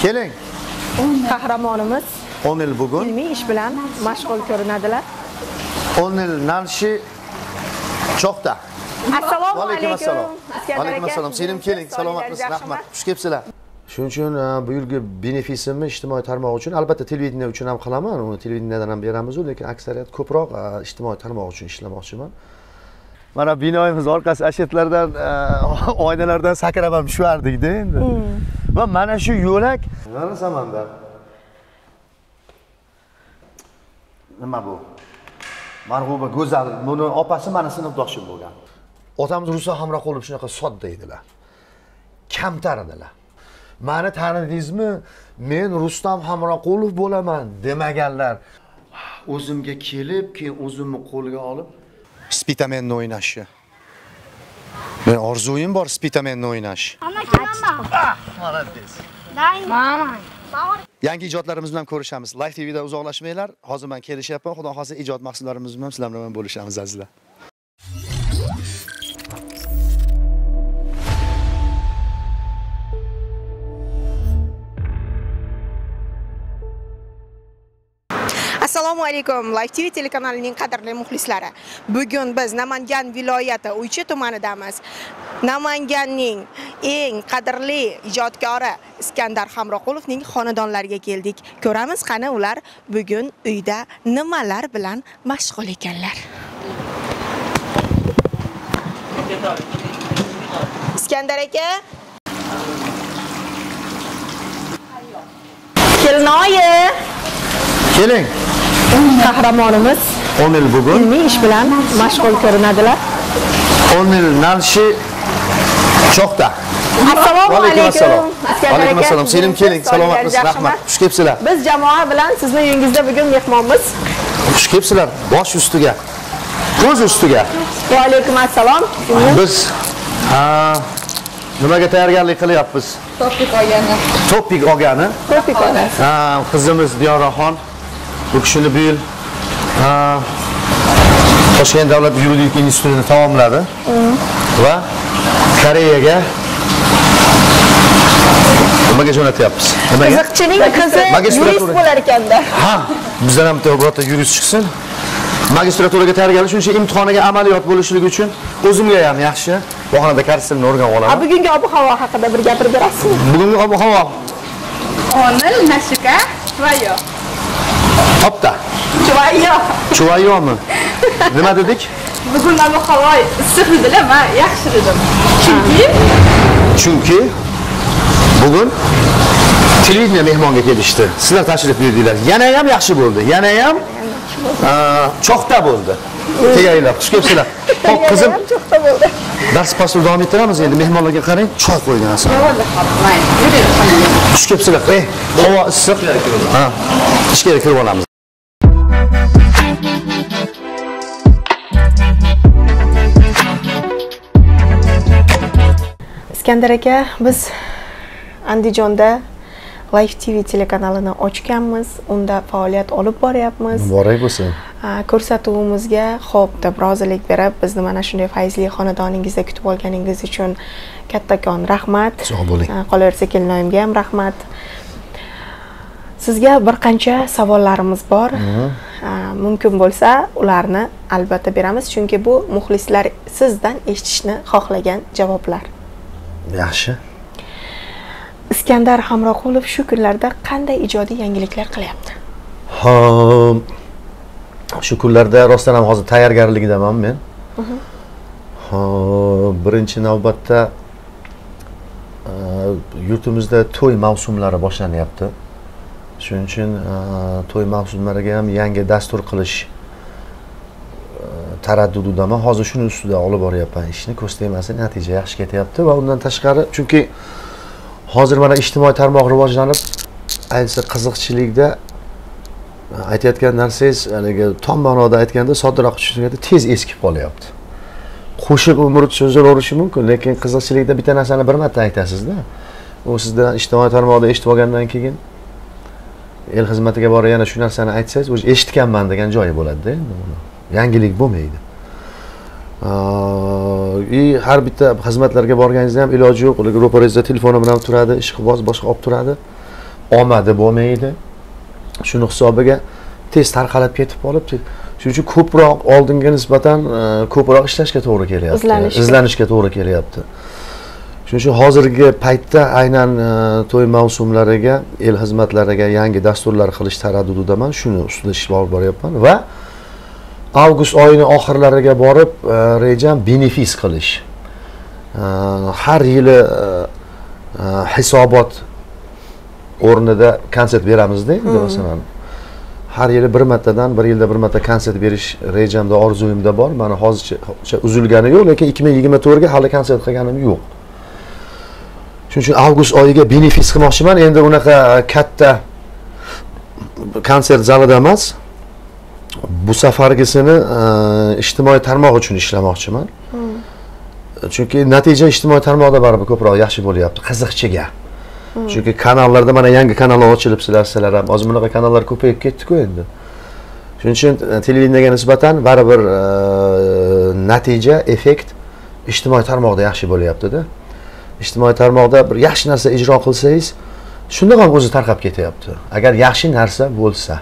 Keling. Qahramonimiz 10 yil bugun ilmiy ish bilan mashg'ul ko'rinadilar. 10 yil Nalshi Cho'qda. Assalomu alaykum. Alaykum assalom. Selim keling. Salomatmisiz? Rahmat. Xush kelibsizlar. Shuning uchun bu yilgi benefisimni ijtimoiy tarmoq uchun, albatta televideniya uchun ham qilaman. Uni televideniyadan ham beramiz, lekin aksariyat ko'proq ijtimoiy tarmoq uchun ishlamoqchiman. Mana binoyimiz orqasi ashetlardan, oynalardan sakrab ham tushardik-da endi. Va mana shu yo'lak, mana samandar. Nima bu? Marg'uba Go'zal, buni opasi mana sinfdoshim bo'lgan. Otamiz Ruslan Hamroqulov shunaqa sodda edilar. Kamtar edilar. Meni tanidingizmi? Men Rustam Hamroqulov bo'laman demaganlar. O'zimga kelib, keyin o'zimni qo'lga olib Spitamenni o'ynashni. Men orzuyim bor Spitamenni o'ynash. Ana kelaman. Молодец. Mama. Yangi ijodlarimiz bilan ko'rishamiz. Live TVda uzoqlashmanglar. Hozir men kelishyapman. Xudo xohlasa ijod mahsulotlarimiz bilan sizlar bilan bo'lishamiz azizlar. Assalomu alaykum. Live TV telekanalining qadrli muxlislari. Bugun biz Namangan viloyati Uychi tumanidamiz. Namanganning eng qadrli ijodkori Iskandar Hamroqulovning xonadonlariga keldik. Ko'ramiz qani ular bugun uyda nimalar bilan mashg'ul ekanlar. Iskandar aka. Kelinoyi. Keling. Qahramonimiz 10 yil bugun ilmiy ish bilan mashg'ul ko'rinadilar. 10 yil Nalshi Cho'qda. Assalomu alaykum. Alaykum assalom. Selim keling. Salomatmisiz? Rahmat. Xush kelibsizlar. Biz jamoa bilan sizni uyingizda bugun mehmonmiz. Xush kelibsizlar. Bosh ustiga. Ko'z ustiga. Va alaykum assalom. Biz nimaga tayyorgarlik qilyapmiz? Topik olgani. Topik olgani. Topik olgani. Qizimiz Diyoraxon bu kishini bu yil Toshkent davlat yuridik institutini tamomladi va Koreyaga nimaga jo'natyapmiz? Qiziqchining qizi yurist bo'lar ekanda. Ha, bizdan ham birorta yurist chiqsin. Magistraturaga tayyorgarlik uchun imtihoniga amaliyot bo'lishligi uchun o'zimga ham yaxshi bahonada karsilni o'rganib olaman. Bugungi ob-havo haqida bir gapirib berasizmi? Bugungi ob-havo Onil Nashika Chvayo. Topda. Chvayo. Chuvayomi? Nima dedik? Bugun ob-havo issiq edilar, men yaxshi dedim. Chunki bugun televideniya mehmonga kelishdi. Sizlar tashrif buyurdinglar. Yana ham yaxshi bo'ldi. Yana ham Cho'qda bo'ldi. Tegaylar, xush kelibsizlar. Xo'p, qizim. Cho'qda bo'ldi. Dars pasul davom ettiramiz endi. Mehmonlarga qarang, choy qo'ygan asan. Xush kelibsizlar. Havo issiq. Ha, ishga kirib olamiz. Iskandar aka, biz Andijonda Live TV telekanalini ochganmiz, unda faoliyat olib boryapmiz. Muborak bo'lsin. Ko'rsatuvimizga xo'p deb rozilik berib, bizni mana shunday fayzli xonadoningizda kutib olganingiz uchun kattakon rahmat. Sog' bo'ling. Qolaversa kelinoyimga ham rahmat. Sizga bir qancha savollarimiz bor. Mumkin bo'lsa, ularni albatta beramiz, chunki bu muxlislar sizdan eshitishni xohlagan javoblar. Yaxshi. Iskandar Hamroqulov shu kunlarda qanday ijodiy yangiliklar qilyapti? Shu kunlarda rostdan ham hozir tayyorgarlikdaman men. Birinchi navbatda yurtimizda to'y mavsumlari boshlanyapti. Shuning uchun to'y mavsumlariga ham yangi dastur qilish taraddudidaman. Hozir shuni ustida olib boryapman ishni. Ko'z tegmasin, natija yaxshi ketyapti va undan tashqari chunki hozir mana ijtimoiy tarmoq rivojlanib, ayniqsa qiziqchilikda aytayotgan narsangiz, haligi tom ma'noda aytganda, soddaroq tushunganda tez eskib qolyapti. Qo'shiq umr cho'zilaverishi mumkin, lekin qiziqchilikda bitta narsani bir marta aytasiz-da. U sizdan ijtimoiy tarmoqda eshitib olgandan keyin el xizmatiga borib yana shu narsani aytsangiz, o'zi eshitganman degan joyi bo'ladi-da endi buni. Yangilik bo'lmaydi. Har bitta xizmatlarga borganingizda ham iloji yo'q, ro'parangizda telefoni bilan turadi, ishqiboz boshqa olib turadi. omadi bo'lmaydi. Shuni hisobiga tez tarqalib ketib qolibdi. Shuning uchun ko'proq oldinga nisbatan ko'proq ishlashga to'g'ri kelyapti. Izlanishga to'g'ri kelyapti. Shuning uchun hozirgi paytda aynan to'y mavsumlariga, el xizmatlariga yangi dasturlar qilish taraddudidaman. Shuni ustida ish olib boryapman va avgust oyining oxirlariga borib rejam benefis qilish. Har yili hisobot o'rnida konsert beramizda endi masalan. Har yili bir yilda bir marta konsert berish rejamda, orzuyimda bor. Mana hozircha uzilgani yo'q, lekin 2024 ga hali konsert qilganim yo'q. Shuning uchun avgust oyiga benefis qilmoqchiman. Endi unaqa katta konsert zalida emas. Bu safargisini ijtimoiy tarmoq uchun ishlamoqchiman. Chunki natija ijtimoiy tarmoqda baribir ko'proq yaxshi bo'lyapti, qiziqchiga. Chunki kanallarda mana yangi kanallar ochilib sizlar ham hozir bunaqa kanallar ko'payib ketdi-ku endi. Shuning uchun televideniyaga nisbatan baribir natija, effekt ijtimoiy tarmoqda yaxshi bo'lyapti-da. Ijtimoiy tarmoqda bir yaxshi narsa ijro qilsangiz, shunda ham o'zi tarqab ketyapti. Agar yaxshi narsa bo'lsa.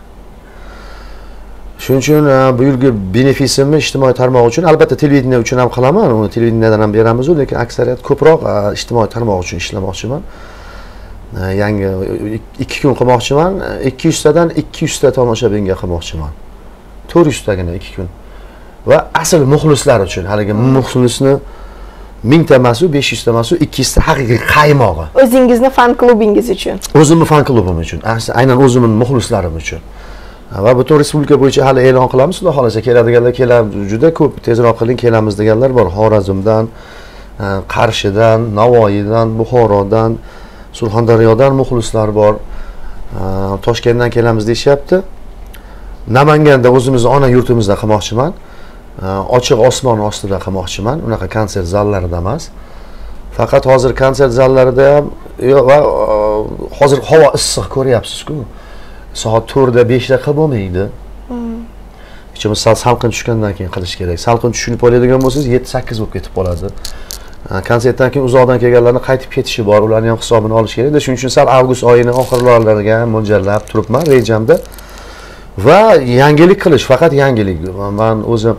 Shuning uchun bu yilgi benefisimni ijtimoiy tarmoq uchun, albatta televideniya uchun ham qilaman, uni televideniyadan ham beramiz, lekin aksariyat ko'proq ijtimoiy tarmoq uchun ishlamoqchiman. Yangi 2 kun qilmoqchiman. 200 tadan 200 ta tomoshabinga qilmoqchiman. 400 tagina 2 kun. Va asl muxlislar uchun, haligi muxlisni 1000 ta emas, 500 ta emas, 200 ta haqiqiy qaymog'i. O'zingizni fan klubingiz uchun. O'zimni fan klubim uchun, aynan o'zimning muxlislarim uchun. Va butun respublika bo'yicha hali e'lon qilamiz. Xudo xolasa keladiganlar juda ko'p, tezroq qiling kelamiz deganlar bor. Xorazmdan, Qarshidan, Navoiydan, Buxorodan, Surxondaryodan muxlislar bor. Toshkentdan kelamiz deyapti. Namanganda o'zimizning ona yurtimizda qilmoqchiman. Ochiq osmon ostida qilmoqchiman. Unaqa konsert zallarida emas. Faqat hozir konsert zallarida ham va hozir havo issiq ko'ryapsiz-ku. Soat 4 da 5 da qilib bo'lmaydi. Ichimiz salqin tushgandan keyin qilish kerak. Salqin tushunib oladigan bo'lsangiz 7-8 bo'lib ketib qoladi. Konsertdan keyin uzoqdan kelganlarni qaytib ketishi bor, ularning ham hisobini olish kerak. Shuning uchun sal avgust oyining oxirlariga mo'ljallab turibman rejamda. Va yangilik qilish, faqat yangilik. Men o'zim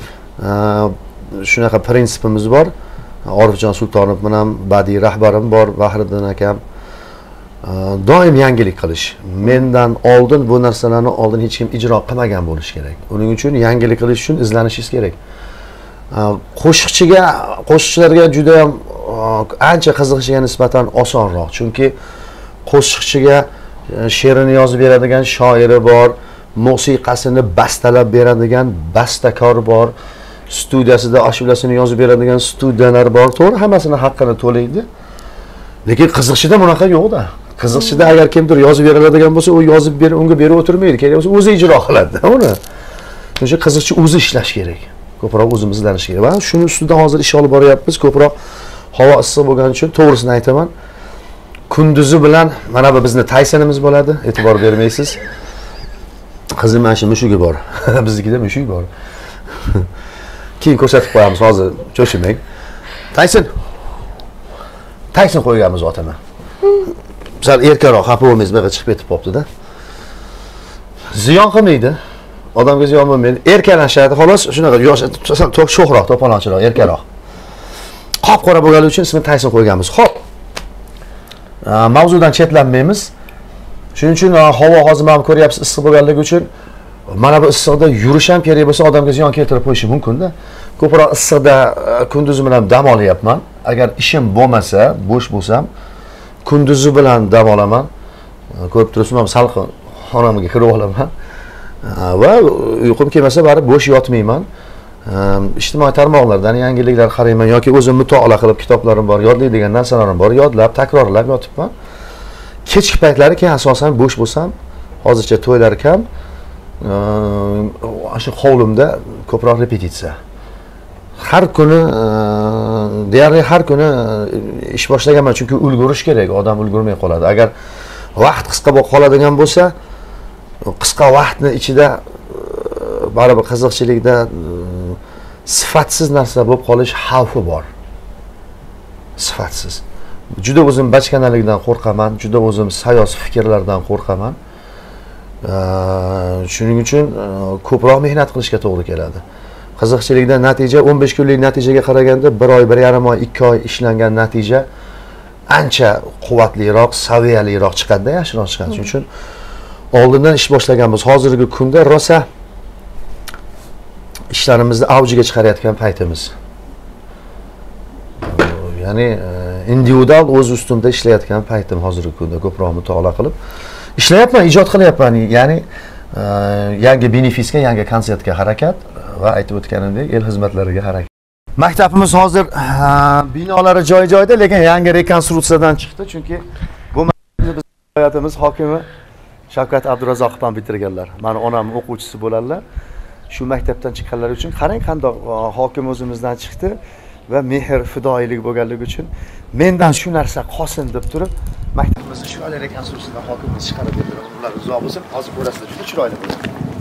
shunaqa prinsipimiz bor. Orifjon Sultonov bilan badiiy rahbarim bor, Bahriddin akam. Doim yangilik qilish. Mendan oldin bu narsalarni oldin hech kim ijro qilmagan bo'lishi kerak. Uning uchun yangilik qilish uchun izlanishingiz kerak. Qo'shiqchilarga juda ham ancha qiziqishiga nisbatan osonroq. Chunki qo'shiqchiga she'rini yozib beradigan shoiri bor, musiqasini bastalab beradigan bastakor bor, studiyasida ashulasini yozib beradigan studiyalar bor. To'g'ri, hammasini haqqini to'laydi. Lekin qiziqchida bunaqa yo'q-da. Qiziqchida agar kimdir yozib beradigan bo'lsa, u yozib unga berib o'tirmaydi. Kerak bo'lsa o'zi ijro qiladi uni. Shuning uchun qiziqchi o'zi ishlash kerak. Ko'proq o'zimiz izlanish kerak. Va shuning ustida hozir ish olib boryapmiz. Ko'proq havo issiq bo'lgani uchun to'g'risini aytaman. Kunduzi bilan mana bu bizning Taysonimiz bo'ladi, e'tibor bermaysiz. Qizim mana shu mushugi bor. Biznikida mushuk bor. Keyin ko'rsatib qo'yamiz, hozir cho'shimang. Tayson qo'yganmiz otini. Sal erkaroq xafa bo'lmaysiz, buyoqqa chiqib ketib qopti-da. Ziyon qilmaydi. Odamga ziyon bo'lmaydi. Erkalashadi, xolos, shunaqa yosh, sho'xroq, to'polonchiroq, erkaroq. Qop-qora bo'lgani uchun ismini Tayson qo'yganmiz. Xo'p. Mavzudan chetlanmaymiz. Shuning uchun havo hozir ham ko'ryapsiz, issiq bo'lganligi uchun mana bu issiqda yurish ham kerak bo'lsa, odamga ziyon keltirib qo'yishi mumkin-da. Ko'proq issiqda kunduzi bilan dam olyapman. Agar ishim bo'lmasa, bo'sh bo'lsam, kunduzi bilan dam olaman. Ko'rib turibsizmi, salqin xonamga kirib olaman. Va uyqum kelmasa, baribir bo'sh yotmayman. Ijtimoiy tarmoqlardan yangiliklar qarayman yoki o'zim mutolaa qilib kitoblarim bor, yodlaydigan narsalarim bor, yodlab, takrorlab yotibman. Kechki paytlari keyin asosan bo'sh bo'lsam, hozircha to'ylar kam, shu hovlimda ko'proq repetitsiya. Har kuni deyarli har kuni ish boshlaganman, chunki ulgurish kerak, odam ulgurmay qoladi. Agar vaqt qisqa bo'lib qoladigan bo'lsa, qisqa vaqtni ichida baribir qiziqchilikda sifatsiz narsa bo'lib qolish xavfi bor. Sifatsiz. Juda o'zim bachkanalikdan qo'rqaman, juda o'zim sayoz fikrlardan qo'rqaman. Shuning uchun ko'proq mehnat qilishga to'g'ri keladi. Qiziqchilikdan natija 15 kunlik natijaga qaraganda 1 oy, 1,5 oy, 2 oy ishlangan natija ancha quvvatliroq, saviyaliroq chiqadi, yaxshiroq chiqadi. Shuning uchun oldindan ish boshlaganmiz. Hozirgi kunda rosa ishlarimizni avjiga chiqarayotgan paytimiz. Ya'ni individual o'z ustimda ishlayotgan paytim hozirgi kunda ko'proq mutolaa qilib ishlayapman, ijod qilyapman. Ya'ni yangi benefisga, yangi konsertga harakat va aytib o'tganimdek el xizmatlariga harakat. Maktabimiz hozir binolari joy-joyda, lekin yangi rekonstruksiyadan chiqdi, chunki bu biz viloyatimiz hokimi Shavkat Abdurazzoqovdan bitirganlar. Meni onam o'quvchisi bo'ladilar. Shu maktabdan chiqqanlari uchun qarang qanday hokim o'zimizdan chiqdi va mehr, fidoyilik bo'lganligi uchun mendan shu narsa qolsin deb turib maktabimizni shu rekonstruksiyadan hokimni chiqarib berdilar. Ular uzoq bo'lsin, hozir ko'rasizlar, juda chiroyli bo'ldi.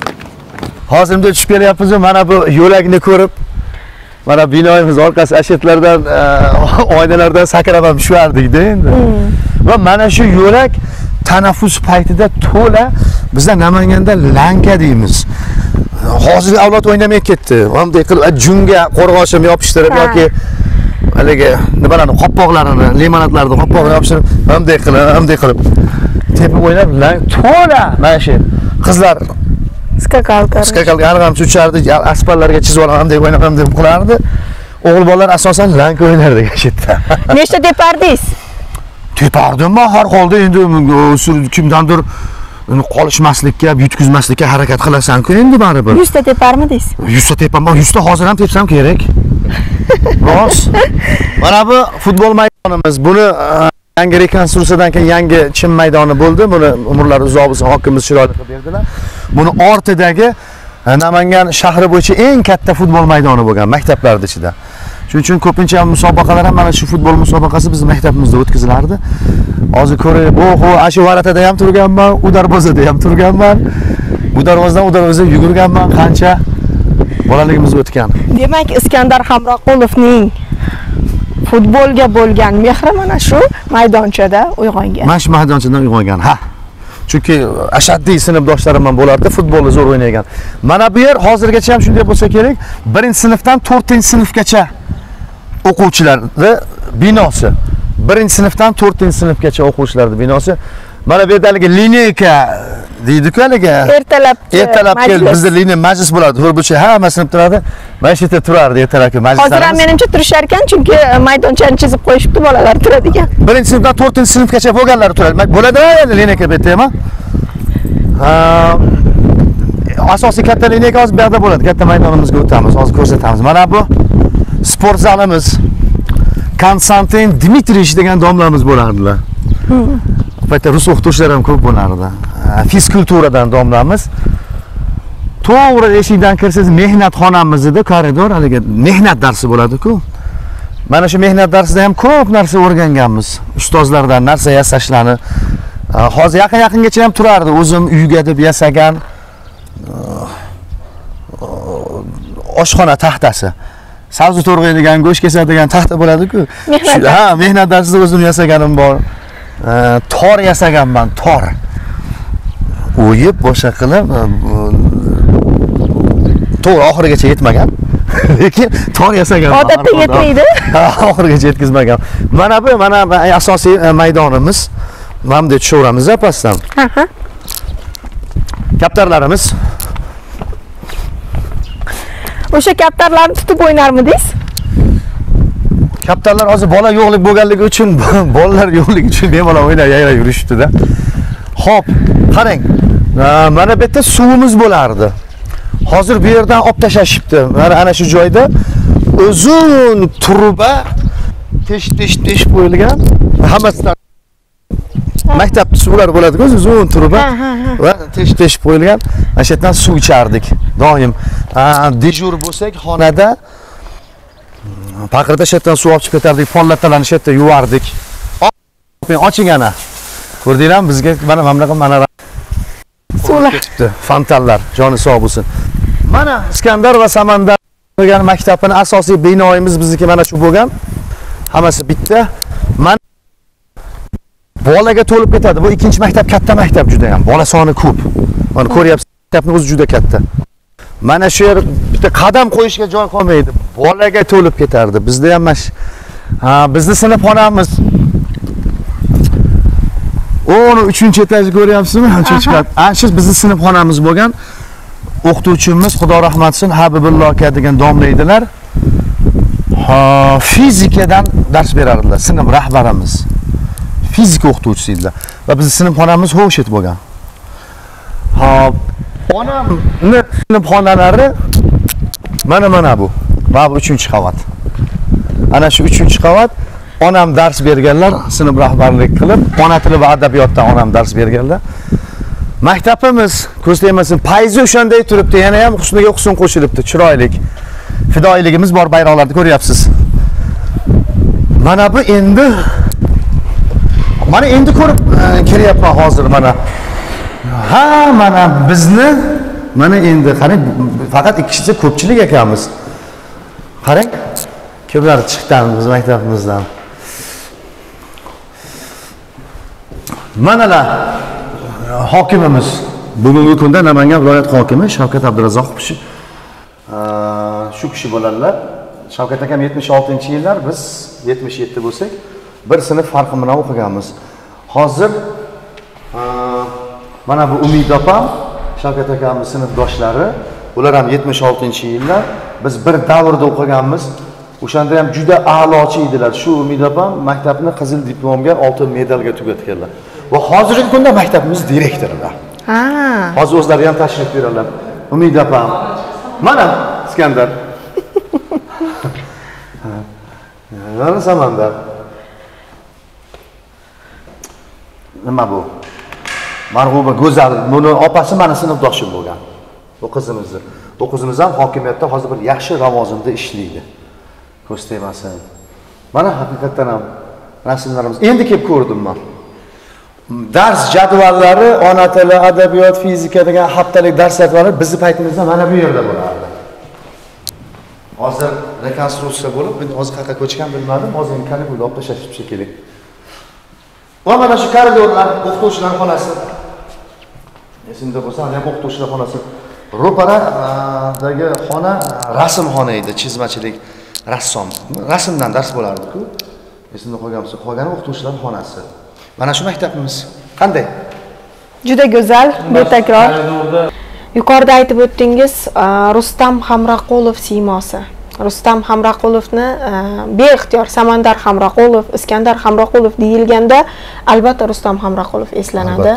Hozirda tushib kelyapmiz, mana bu yo'lakni ko'rib, mana binoyimiz orqasi ashetlardan, oynalardan sakrab ham tushardik-da endi. Va mana shu yo'lak tanaffus paytida to'la bizda Namanganda lanka deymiz. Hozir avlod o'ynamay ketdi. Bunday qilib junga qo'rg'oshim yopishtirib yoki haligi nimalarni qopqoqlarini, limonadlarni qopqog'iga yopishtirib, bunday qilib tepib o'ynab, to'la mana shu qizlar skakalka arg'amchi uchardi, asfaltlarga chizib olib bunday o'ynab deb qilardi. O'g'il bolalar asosan lanka o'ynardi yerda. Nechta tepardingiz? Tepardim, har holda endi kimdandir qolishmaslikka, yutkizmaslikka harakat qilasan-ku endi baribir. 100 ta teparmidingiz? 100 ta tepaman, 100 ta hozir ham tepsam kerak. Rost. Mana bu futbol maydonimiz. Buni yangi rekonstruksiyadan keyin yangi chim maydoni bo'ldi. Buni umrlari uzoq bo'lsin, hokimimiz chiroyli qilib berdilar. Buni ortidagi Namangan shahri bo'yicha eng katta futbol maydoni bo'lgan maktablar ichida. Shuning uchun ko'pincha musobaqalar ham mana shu futbol musobaqasi bizning maktabimizda o'tkazilardi. Hozir ko'ring, shu varatada ham turganman, u darvozada ham turganman. Bu darvozadan u darvozaga yugurganman, qancha bolaligimiz o'tgan. Demak, Iskandar Hamroqulovning futbolga bo'lgan mehri mana shu maydonchada uyg'ongan. Mana shu maydonchadan uyg'ongan. Ha. Chunki ashaddiy sinfdoshlarim ham bo'lardi, futbolni zo'r o'ynagan. Mana bu yer hozirgacha ham shunday bo'lsa kerak, 1-sinfdan 4-sinfgacha o'quvchilarning binosi. 1-sinfdan 4-sinfgacha o'quvchilarning binosi. Mana bu yerdagi lineyka deydi-ku haligi. Ertalab kelib bizda liney majlis bo'ladi. To'rtburchak hamma sinf turadi. Mana shu yerda turardi ertalabki majlislar. Hozir ham menimcha turishar ekan, chunki maydonchani chizib qo'yishibdi bolalar turadigan. 1-sinfdan 4-sinfgacha bo'lganlar turadi. Bo'ladi endi lineyka bu yerda ham. Asosiy katta lineyka hozir bu yerda bo'ladi. Katta maydonimizga o'tamiz. Hozir ko'rsatamiz. Mana bu sport zalimiz. Konstantin Dmitrievich degan domlamiz bo'lardilar. Paytda rus o'qituvchilar ham ko'p bo'lardi. Fizkulturadan domlamiz. To'g'ri eshikdan kirsangiz mehnat xonamizda koridor, haligi mehnat darsi bo'ladi-ku. Mana shu mehnat darsida ham ko'p narsa o'rganganmiz. Ustozlardan narsa yasashlarni. Hozir yaqin-yaqingacha ham turardi. O'zim uyga deb yasagan oshxona taxtasi. Sabzi to'rg'aydigan, go'sht kesadigan taxta bo'ladi-ku. Ha, mehnat darsida o'zim yasaganim bor. Tor yasaganman, tor. O'yib boshqa qilib to'g'ri oxirigacha yetmagan. Lekin tor yasaganman. Odatda yetmaydi. Oxirigacha yetkazmagan. Mana bu asosiy maydonimiz. Mana bunday tushaveramiz pastdan. Kaptarlarimiz. O'sha kaptarlarni tutib o'ynarmidingiz? Kaptarlar hozir bola yo'qlik bo'lganligi uchun, bolalar yo'qligi uchun bemalol o'ynab yurishdi-da. Xo'p, qarang. Mana bu yerda suvimiz bo'lardi. Hozir bu yerdan olib tashashibdi. Mana ana shu joyda uzun truba tesh qo'yilgan. Hammasidan maktab suvlar bo'ladi-ku, uzun truba va tesh qo'yilgan. Mana shu yerdan suv ichardik. Doim dejur bo'lsak, xonada paqirda shu yerdan suv olib chiqib ketardik, pollattalarni shu yerda yuvardik. Oching ana. Ko'rdinglarmi bizga mana mamlakat mana suvlar ketibdi, fontanlar, joni sog' bo'lsin. Mana Iskandar va Samandar bo'lgan maktabning asosiy binoyimiz bizniki mana shu bo'lgan. Hammasi bitta. Mana bolaga to'lib ketadi. Bu ikkinchi maktab katta maktab juda ham. Bola soni ko'p. Mana ko'ryapsiz, maktabning o'zi juda katta. Mana shu yer bitta qadam qo'yishga joy qolmaydi. Bolaga to'lib ketardi. Bizda ham bizni sinfxonamiz 13-etajni ko'ryapsizmi? Ancha chiqadi. Shu bizning sinfxonamiz bo'lgan. O'qituvchimiz Xudo rahmat qilsin, Habibullo aka degan domla edilar. Fizikadan dars berardilar, sinf rahbarimiz. Fizika o'qituvchisi edilar va bizning sinfxonamiz ho'shit bo'lgan. Onamning sinfxonalari mana bu. Va bu 3-qavat. Ana shu 3-qavat onam dars berganlar, sinf rahbarlik qilib, ona tili va adabiyotdan onam dars berganlar. Maktabimiz ko'z tegmasin, payzi o'shanday turibdi, yana ham husniga husn qo'shilibdi, chiroyli. Fidoyiligimiz bor, bayroqlarni ko'ryapsiz. Mana bu endi ko'rib kelyapman hozir mana. Mana bizni mana endi qarang, faqat ikkisi ko'pchilik ekanmiz. Qarang, kimlar chiqqan biz maktabimizdan. Manalar hokimimiz, bugungi kunda Namangan viloyat hokimi Shavkat Abdurazzoqov shu kishi bo'ladilar. Shavkat akam 76-yillar, biz 77 bo'lsak, bir sinf farqi bilan o'qiganmiz. Hozir mana bu Umid opam, Shavkat akamning sinfdoshlari, ular ham 76-yillar. Biz bir davrda o'qiganmiz. O'shanda ham juda a'lochi edilar. Shu Umid opam maktabni qizil diplomga, oltin medalga tugatganlar. Va hozirgi kunda maktabimiz direktorilar. Hozir o'zlari ham tashrif buyuradilar. Umid opam. Mana Iskandar. Mana Samandar. Nima bu? Marg'uba Go'zal, buni opasi mana sinfdoshim bo'lgan. Bu qizimizni. Bu qizimiz ham hokimiyatda hozir bir yaxshi lavozimda ishlaydi. Ko'z tegmasin. Mana haqiqatan ham rasmlarimiz. Endi kelib ko'rdim men. Dars jadvallari, ona tili, adabiyot, fizika degan haftalik dars jadvallari bizning paytimizda mana bu yerda bo'lardi. Hozir rekonstruksiya bo'lib, men hozir qayerga ko'chgan bilmadim. Hozir koridorga olib tashlashib shekilli. Va mana shu koridorlar o'qituvchilar xonasi. Esimda bo'lsa, ham o'qituvchilar xonasi. Ro'paradagi xona rasmxona edi, chizmachilik, rassom. Rasmdan dars bo'lardi-ku. Esimda qolganmiz. Qolgani o'qituvchilar xonasi. Mana shu maktabimiz. Qanday? Juda go'zal, betakror. Yuqorida aytib o'tdingiz, Rustam Hamraqulov siymosi. Rustam Hamraqulovni beixtiyor Samandar Hamraqulov, Iskandar Hamraqulov deyilganda albatta Rustam Hamraqulov eslanadi.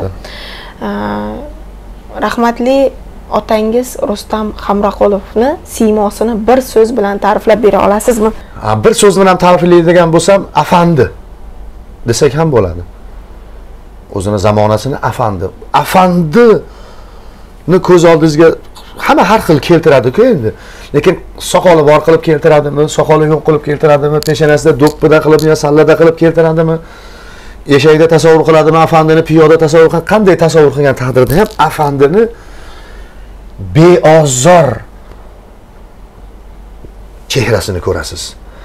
Rahmatli otangiz Rustam Hamraqulovni siymosini bir so'z bilan ta'riflab bera olasizmi? Bir so'z bilan ta'riflaydigan bo'lsam, afandi desak ham bo'ladi. O'zini zamonasini afandi. Afandini ko'z oldingizga hamma har xil keltiradi-ku endi. Lekin soqoli bor qilib keltiradimi, soqoli yo'q qilib keltiradimi, peshanasida do'ppida qilib yo sallada qilib keltiradimi? Eshakda tasavvur qiladimi, afandini piyoda tasavvur qiladi. Qanday tasavvur qilgan taqdirda ham afandini beozor chehrasini ko'rasiz.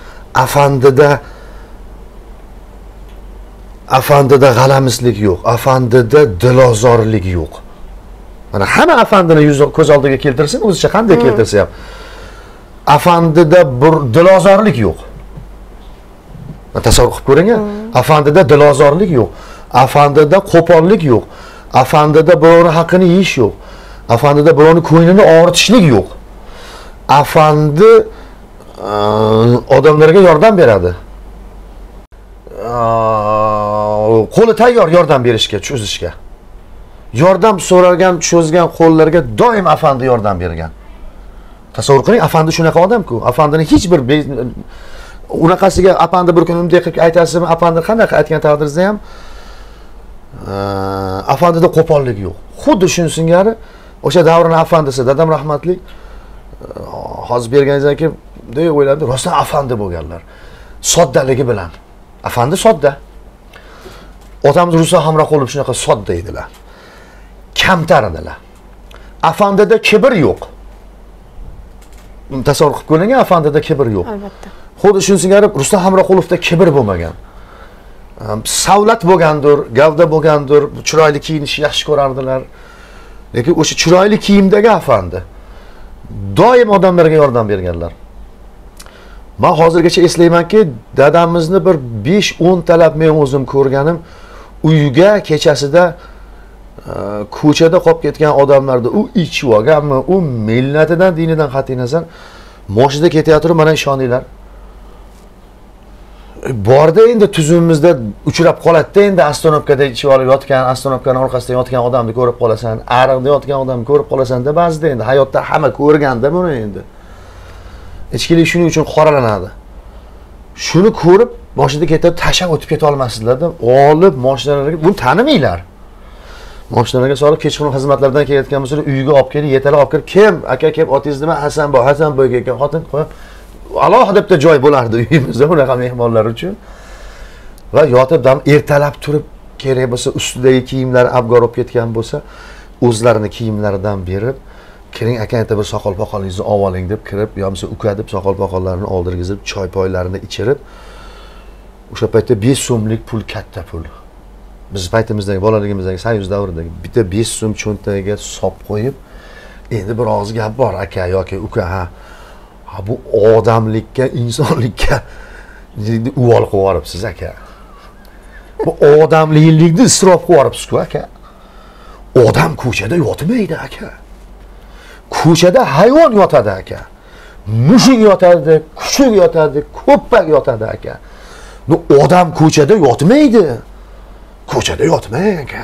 Afandida g'alamislik yo'q, afandida dilozorlik yo'q. Mana hamma afandini ko'z oldiga keltirsin, o'zicha qanday keltirsa ham afandida bir dilozorlik yo'q. Tasavvur qilib ko'ring, afandida dilozorlik yo'q, afandida qo'pollik yo'q, afandida birovning haqqini yeyish yo'q, afandida birovning ko'nglini og'ritishlik yo'q. Afandi odamlarga yordam beradi. Qo'li tayyor yordam berishga, cho'zishga. Yordam so'ralgan, cho'zgan qo'llarga doim afandi yordam bergan. Tasavvur qiling, afandi shunaqa odam-ku. Afandini hech bir unaqasiga afandi bir kun unday qilib aytasizmi, afandi qanaqa aytgan taqdirda ham afandida qo'pollik yo'q. Xuddi shuni singari o'sha davrining afandisi dadam rahmatli hozir berganingizdan keyin deb o'yladi, rostdan afandi bo'lganlar. Soddaligi bilan. Afandi sodda. Otamiz Rustam Hamraqulov shunaqa sodda edilar. Kamtar edilar. Afandida kibr yo'q. Tasavvur qilib ko'ring, afandida kibr yo'q. Albatta. Xuddi shuni singari Rustam Hamraqulovda kibr bo'lmagan. savlat bo'lgandir, gavda bo'lgandir, chiroyli kiyinishni yaxshi ko'rardilar. Lekin o'sha chiroyli kiyimdagi afandi doim odamlarga yordam berganlar. Men hozirgacha eslaymanki, dadamizni bir 5-10 talab men o'zim ko'rganim, uyga kechasida ko'chada qolib ketgan odamlarda u ichib olganmi, u millatidan, dinidan qat'iy nazar moshinada ketayotib mana ishoninglar. Borda endi tuzumimizda uchrab qoladi-da, endi ostanovkada ichib olib yotgan, ostanovkaning orqasida yotgan odamni ko'rib qolasan, ariqda yotgan odamni ko'rib qolasan-da, ba'zida endi hayotda hamma ko'rganda buni endi. Ichkilik shuning uchun qoralanadi. Shuni ko'rib moshinada ketib tashab o'tib keta olmasizlar-da, olib mashinalarga buni tanimaylar. Mashinalarga solib kechqurun xizmatlardan kelayotgan bo'lsa, uyga olib kelib, yetalab olib kelib, "Kim? Aka kelib otingiz nima? Hasan boy kelgan xotin qo'yib alohida debda joy bo'lardi uyimizda bunaqa mehmonlar uchun. Va yotib dam ertalab turib kerak bo'lsa ustidagi kiyimlari abgor olib ketgan bo'lsa, o'zlarini kiyimlaridan berib, "Kiring aka, anta bir soqol poqolingizni olib oling" deb kirib, yo'msa uka deb soqol poqonlarini oldirgizib, choy poylarini ichirib, o'sha paytda 5 so'mlik pul katta pul. Biz paytimizdagi bolaligimizdagi Soyuz davridagi bitta 5 so'm cho'ntagiga solib qo'yib, endi bir og'iz gap bor aka yoki uka, ha bu odamlikka, insonlikka uvol qilib yuboribsiz aka. Bu odamlikni isrof qilib yuboribsiz-ku aka. Odam ko'chada yotmaydi aka. Ko'chada hayvon yotadi aka. Mushuk yotadi, kuchuk yotadi, ko'ppak yotadi aka. Bu odam ko'chada yotmaydi. Ko'chada yotmang aka.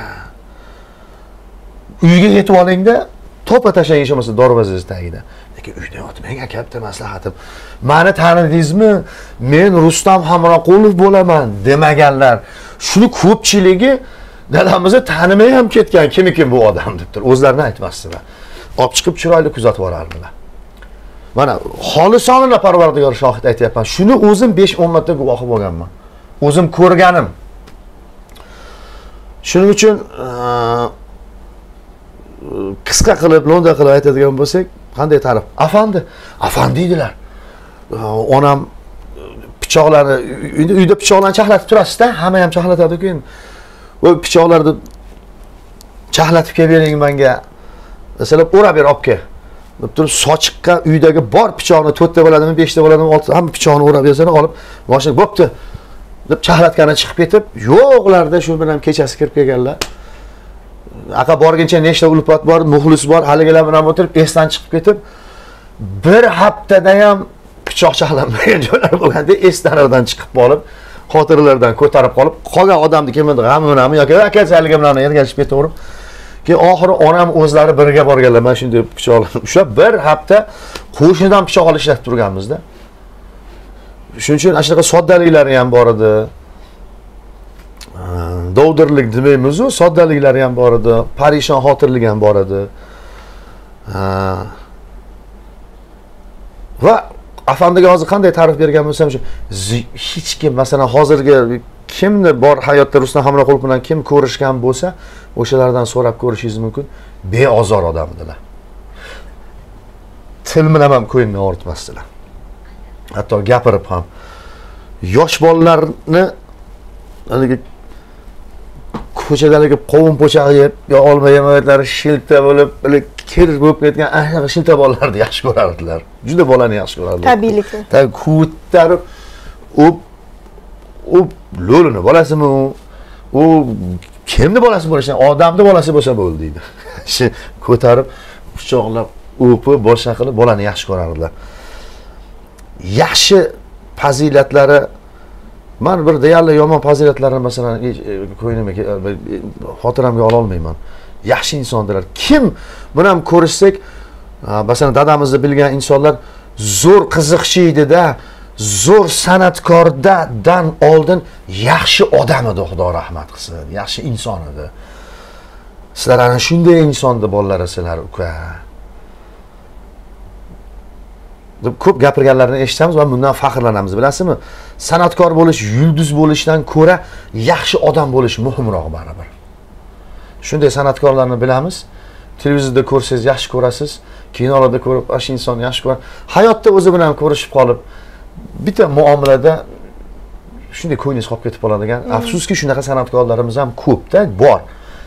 Uyga yetib olingda, to'pa tashlang yashamasa darvozangiz tagida. Lekin uyda yotmang aka, bitta maslahatim. Meni tanidingizmi? Men Rustam Hamroqulov bo'laman demaganlar. Shuni ko'pchiligi dadamizni tanimay ham ketgan, kim ekan bu odam debdir. O'zlarini aytmasdilar. Olib chiqib chiroyli kuzatib borardilar. Mana xolisona Parvardigor shohid aytayapman. Shuni o'zim 5-10 marta guvohi bo'lganman. O'zim ko'rganim. Shuning uchun qisqa qilib, lo'nda qilib aytadigan bo'lsak, qanday ta'rif? Afandi edilar. Onam pichoqlarni uyda pichoqlarni chaqlatib turasiz-da, hamma ham chaqlatadi-ku endi. O pichoqlarni chaqlatib kelib bering menga. Masalan, o'rab ber olib kel. Deb turib sochiqqa uydagi bor pichoqni 4 ta bo'ladimi, 5 ta bo'ladimi, 6 ta hamma pichoqni o'rab bersana, olib mashina bo'pti deb chaqlatgani chiqib ketib, yo'qlarda shu bilan kechasi kirib kelganlar. Aqa borguncha nechta ulpat bor, muxlis bor, haligilar bilan o'tirib esdan chiqib ketib, bir haftada ham pichoq chaqlanmagan joylar bo'lganda eslardan chiqib qolib, xotirlardan ko'tarib qolib, qolgan odamni kimdir g'amini yoki akasaliga bilan ergashib ketaverib, keyin oxiri onam o'zlari birga borganlar. Men shunday pichoqlarni ushlab bir hafta qo'shnidan pichoq olishib turganmizda. Shuning uchun shunaqa soddaliklari ham bor edi. Dovdirlik demaymiz-ku, soddaliklari ham bor edi, parishon xotirlik ham bor edi. Va afandiga hozir qanday ta'rif bergan bo'lsam, shu hech kim, masalan, hozirgi kimni bor hayotda Rustam Hamroqulov bilan kim ko'rishgan bo'lsa, o'shalardan so'rab ko'rishingiz mumkin. Beozor odam edilar. Til bilan ham ko'ngilni ortmasdilar. Hatto gapirib ham yosh bolalarni haligi ko'chadagi qovun po'chag'i yeb, yo olma yemoqlari shilta bo'lib, kir bo'lib ketgan anaqa shilta bolalarni yaxshi ko'rardilar. Juda bolani yaxshi ko'rardilar. Tabiiylikda. Ko'tarib u lo'lini bolasimi u kimni bolasi bo'lishi, odamni bolasi bo'lsa bo'ldi deydi. Shu ko'tarib, pichoqlab, o'pib, boshqa qilib bolani yaxshi ko'rardilar. Yaxshi fazilatlari, men bir deyarli yomon fazilatlarini masalan ko'nglimga xotiramga ola olmayman. Yaxshi insonlar. Kim bilan ko'rishsak, masalan dadamizni bilgan insonlar zo'r qiziqchi edi-da, zo'r san'atkordan oldin yaxshi odam edi, Xudo rahmat qilsin. Yaxshi inson edi. Sizlar ana shunday insonni bolalar sizlar, uka. Deb ko'p gapirganlarini eshitamiz va bundan faxrlanamiz, bilasizmi? San'atkor bo'lish, yulduz bo'lishdan ko'ra yaxshi odam bo'lish muhimroq baribir. Shunday san'atkorlarni bilamiz. Televizorda ko'rsangiz yaxshi ko'rasiz, kinolarda ko'rib, ash inson yaxshi ko'rasiz. Hayotda o'zi bilan ko'rishib qolib, bitta muomalada shunday ko'nglingiz qolib ketib qoladigan. Afsuski shunaqa san'atkorlarimiz ham ko'pda bor.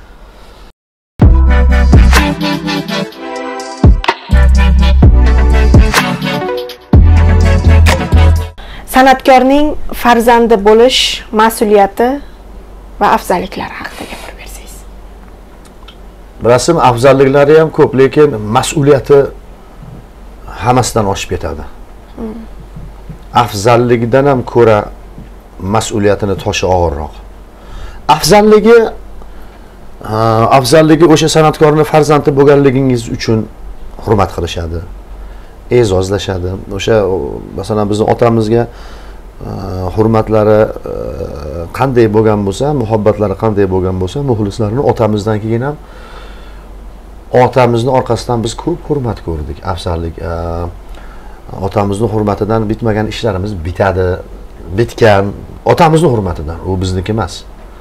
San'atkorning farzandi bo'lish mas'uliyati va afzalliklari haqida gapirib bersangiz. Bilasizmi, afzalliklari ham ko'p, lekin mas'uliyati hammasidan oshib ketadi. Afzalligidan ham ko'ra mas'uliyatini toshi og'irroq. Afzalligi o'sha san'atkorning farzandi bo'lganligingiz uchun hurmat qilishadi, e'zozlashadi. O'sha masalan bizning otamizga hurmatlari qanday bo'lgan bo'lsa, muhabbatlari qanday bo'lgan bo'lsa, muxlislarini otamizdan keyin ham otamizni orqasidan biz ko'p hurmat ko'rdik. Afzallik otamizning hurmatidan bitmagan ishlarimiz bitgan otamizning hurmatidan, u bizniki emas.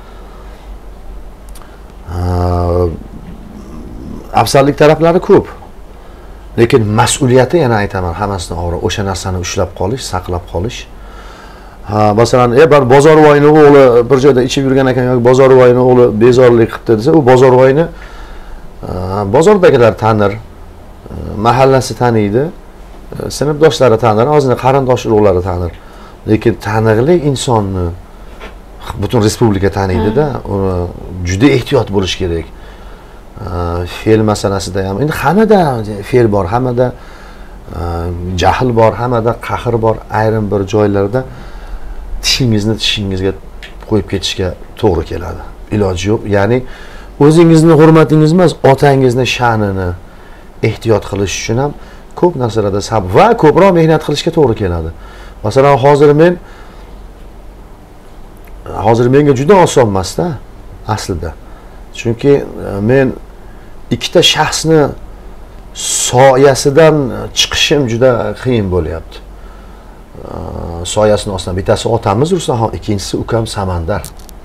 Afzallik taraflari ko'p. Lekin mas'uliyati, yana aytaman, hammasidan og'ir. O'sha narsani ushlab qolish, saqlab qolish. Masalan, bir Bozorvoyning o'g'li bir joyda ichib yurgan ekan yoki Bozorvoyning o'g'li bezorlik qilibdi desa, u Bozorvoyni bozordagilar tanir, mahallasi taniydi, sinfdoshlari tanir, o'zini qarindosh urug'lari tanir. Lekin taniqli insonni butun respublika taniydi-da, uni juda ehtiyot bo'lish kerak. Fe'l masalasida ham endi hammada fe'l bor, hammada jahl bor, hammada qahr bor. Ayrim bir joylarda tishingizga qo'yib ketishga to'g'ri keladi. Iloji yo'q. Ya'ni o'zingizni hurmatingiz emas, otangizni sha'nini ehtiyot qilish uchun ham ko'p narsalarda sabr va ko'proq mehnat qilishga to'g'ri keladi. Masalan, hozir menga juda oson emas-da aslida. Chunki men ikkita shaxsni soyasidan chiqishim juda qiyin bo'lyapti. Soyasini ostidan bittasi otamiz Ruslanxon, ikkinchisi ukam Samandar.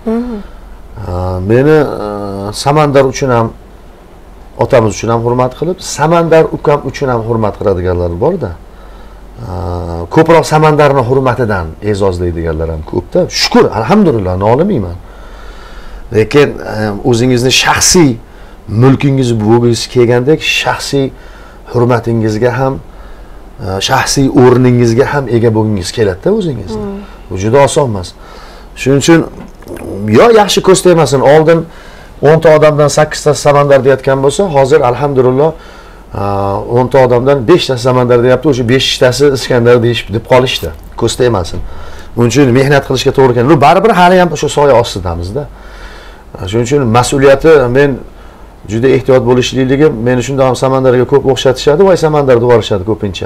Meni Samandar uchun ham, otamiz uchun ham hurmat qilib, Samandar ukam uchun ham hurmat qiladiganlar bor-da. Ko'proq Samandarning hurmatidan e'zozlaydiganlar ham ko'pda. Shukr, alhamdulillah, nolimayman. Lekin o'zingizni shaxsiy mulkingiz bo'lgisi kelgandek, shaxsiy hurmatingizga ham, shaxsiy o'rningizga ham ega bo'lgingiz keladi-da o'zingizni. Bu juda oson emas. Shuning uchun yo yaxshi ko'z tegmasin, oldin 10 ta odamdan 8 ta Samandar deyotgan bo'lsa, hozir alhamdulillah 10 ta odamdan 5 ta Samandar deyapti, o'sha 5 tasi Iskandar deb qolishdi. Ko'z tegmasin. Buning uchun mehnat qilishga to'g'ri keladi. Baribir hali ham o'sha soya ostidamizda. Shuning uchun mas'uliyati, men juda ehtiyot bo'lishligim, meni shunda ham Samandarga ko'p o'xshatishadi, voy Samandarni yuborishadi ko'pincha.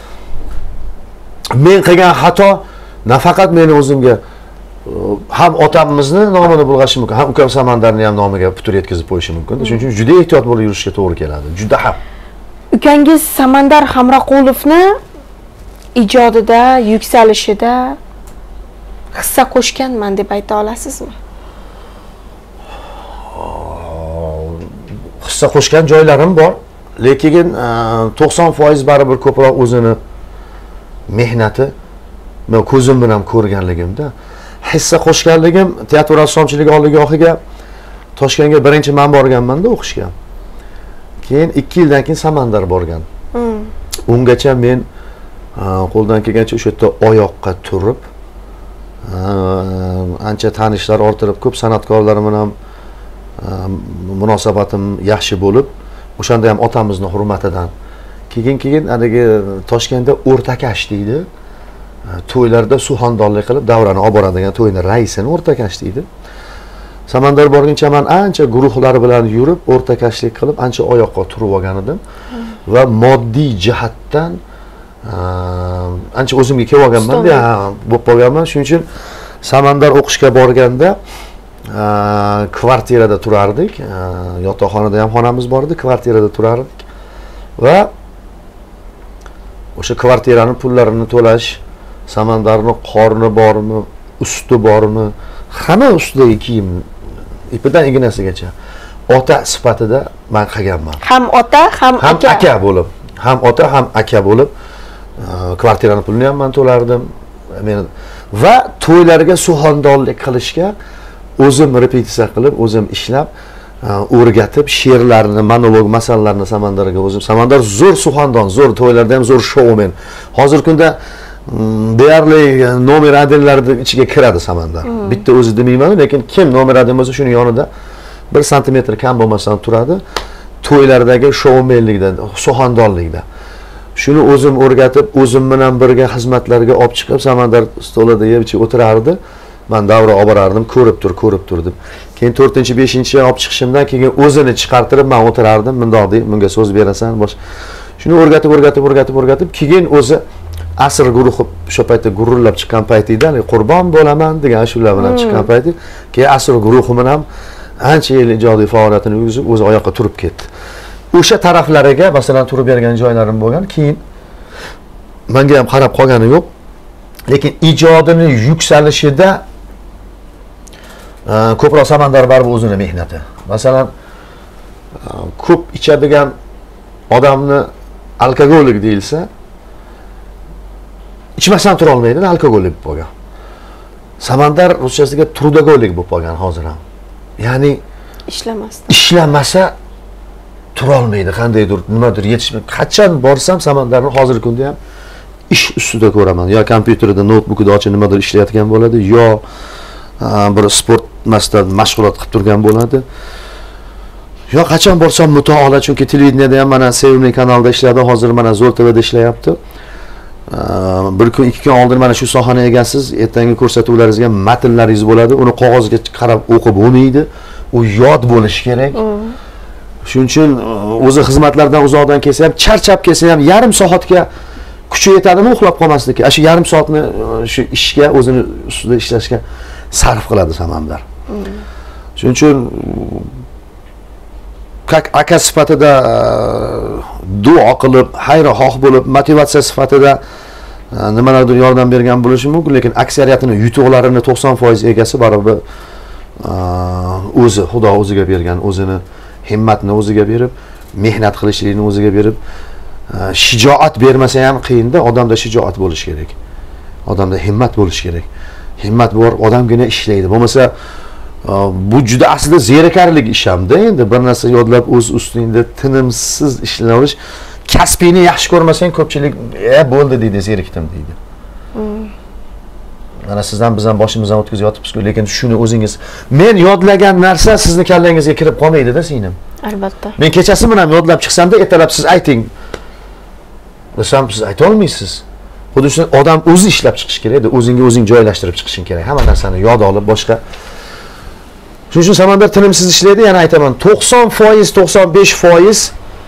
Men qilgan xato nafaqat meni o'zimga, ham otamimizni nomini bulg'ashi mumkin, ham ukam Samandarni ham nomiga putur yetkazib qo'yishi mumkin. Shuning uchun juda ehtiyot bo'lib yurishga to'g'ri keladi. Juda ham. Ukangiz Samandar Hamroqulovni ijodida, yuksalishida hissa qo'shganman deb ayta olasizmi? Hissa qo'shgan joylarim bor, lekin 90% baribir ko'proq o'zini mehnati, men ko'zim bilan ko'rganligimda hissa qo'shganligim. Teatr rassomchiligi oliygohiga Toshkentga birinchi men borganman-da o'qishga. Keyin 2 yildan keyin Samandar borgan. Ungacha men qo'ldan kelgancha o'sha yerda oyoqqa turib, ancha tanishlar orttirib, ko'p san'atkorlar bilan munosabatim yaxshi bo'lib, o'shanda ham otamizning hurmatidan keyin haligi Toshkentda O'rtakash deydi. To'ylarda suxandonlik qilib davrani olib boradigan to'yni raisini O'rtakash deydi. Samandar borguncha men ancha guruhlar bilan yurib, o'rtakashlik qilib, ancha oyoqqa turib olgan edim va moddiy jihatdan ancha o'zimga kelib olganman-da, bo'lib qolganman. Shuning uchun Samandar o'qishga borganda kvartirada turardik, yotoqxonada ham xonamiz bor edi, kvartirada turardik va o'sha kvartiraning pullarini to'lash, Samandarning qorni bormi, usti bormi, hamma ustidagi kiyim ipidan ignasigacha ota sifatida men qilganman. Ham ota, ham aka bo'lib, ham ota, ham aka bo'lib kvartiraning pulini ham men to'lardim. Men va to'ylarga suxandonlik qilishga o'zim repetitsiya qilib, o'zim ishlab, o'rgatib, she'rlarni, monolog masalalarni Samandarga o'zim. Samandar zo'r suxandon, zo'r to'ylarda ham zo'r shoumen. Hozirgi kunda deyarli nomer 1'larning ichiga kiradi Samandar. Bitta o'zi demayman, lekin kim nomer 1 bo'lsa shuni yonida 1 santimetr kam bo'lmasdan turadi. To'ylardagi shoumenlikda, suxandonlikda. Shuni o'zim o'rgatib, o'zim bilan birga xizmatlarga olib chiqib, Samandar stolida yeb ichib o'tirardi. Men davra olib borardim, ko'rib tur deb. Keyin 4-5 olib chiqishimdan keyin o'zini chiqartirib men o'tirardim, bundoq deb, bunga so'z berasan, bosh. Shuni o'rgatib, keyin o'zi asr guruhi o'sha paytda gurullab chiqqan paytida, qurbon bo'laman degan ashulalar bilan chiqqan payti, keyin asr guruhi bilan ancha yil ijodiy faoliyatini yurgizib, o'zi oyoqqa turib ketdi. O'sha taraflariga, masalan, turib bergan joylarim bo'lgan, keyin menga ham qarab qolgani yo'q. Lekin ijodini yuksalishida ko'proq Samandar baribir o'zining mehnati. Masalan, ko'p ichadigan odamni alkogolik deyilsa, ichmasdan tura olmaydi, alkogolik bo'lib qolgan. Samandar ruschasiga trudogolik bo'lib qolgan hozir ham. Ya'ni ishlamasa tura olmaydi, qandaydir nimadir yetishmaydi. Qachon borsam Samandarni hozirgi kunda ham ish ustida ko'raman. Yo kompyuterda, notebookida ochib nimadir ishlayotgan bo'ladi, yo bir sport mashg'ulot qilib turgan bo'ladi. Yo qachon borsam mutolaa, chunki televideniyada ham mana Sevimli kanalda ishladi, hozir mana Zo'r TVda ishlayapti. Bir kun, 2 kun oldin mana shu sohani egasiz, ertangi ko'rsatuvlaringizga matnlaringiz bo'ladi. Uni qog'ozga qarab o'qib bo'lmaydi. U yod bo'lishi kerak. Shuning uchun o'zi xizmatlardan uzoqdan kelsa ham, charchab kelsa ham yarim soatga kuchi yetadimi uxlab qolmasligi. Shu yarim soatni shu ishga, o'zini ustida ishlashga sarf qiladi Samandar. Shuning uchun aka sifatida duo qilib, xayr-xoh bo'lib, motivatsiya sifatida nimalardir yordam bergan bo'lishi mumkin, lekin aksariyatini yutuqlarini 90% egasi baribir o'zi, Xudo o'ziga bergan, o'zini himmatni o'ziga berib, mehnat qilishlikni o'ziga berib, shijoat bermasa ham qiyinda, odamda shijoat bo'lishi kerak. Odamda himmat bo'lishi kerak. Himmat bor odamgina ishlaydi. Bo'lmasa bu juda aslida zerikarlik ish hamda, endi bir narsa yodlab o'z ustingda tinimsiz ishlash, kasbini yaxshi ko'rmasang ko'pchilik bo'ldi deydi, zerikdim deydi. Mana sizdan bizdan boshimizdan o'tkazib yotibsiz-ku, lekin shuni o'zingiz, men yodlagan narsa sizni kallangizga kirib qolmaydi-da, singlim. Albatta. Men kechasi bilan yodlab chiqsam-da, ertalab siz ayting. Desam siz ayta olmaysiz. Xuddi shunday odam o'zi ishlab chiqish kerak-da, o'zing joylashtirib chiqishing kerak. Hamma narsani yod olib, boshqa. Shuning uchun Samandar tinimsiz ishlaydi, yana aytaman, 90%, 95%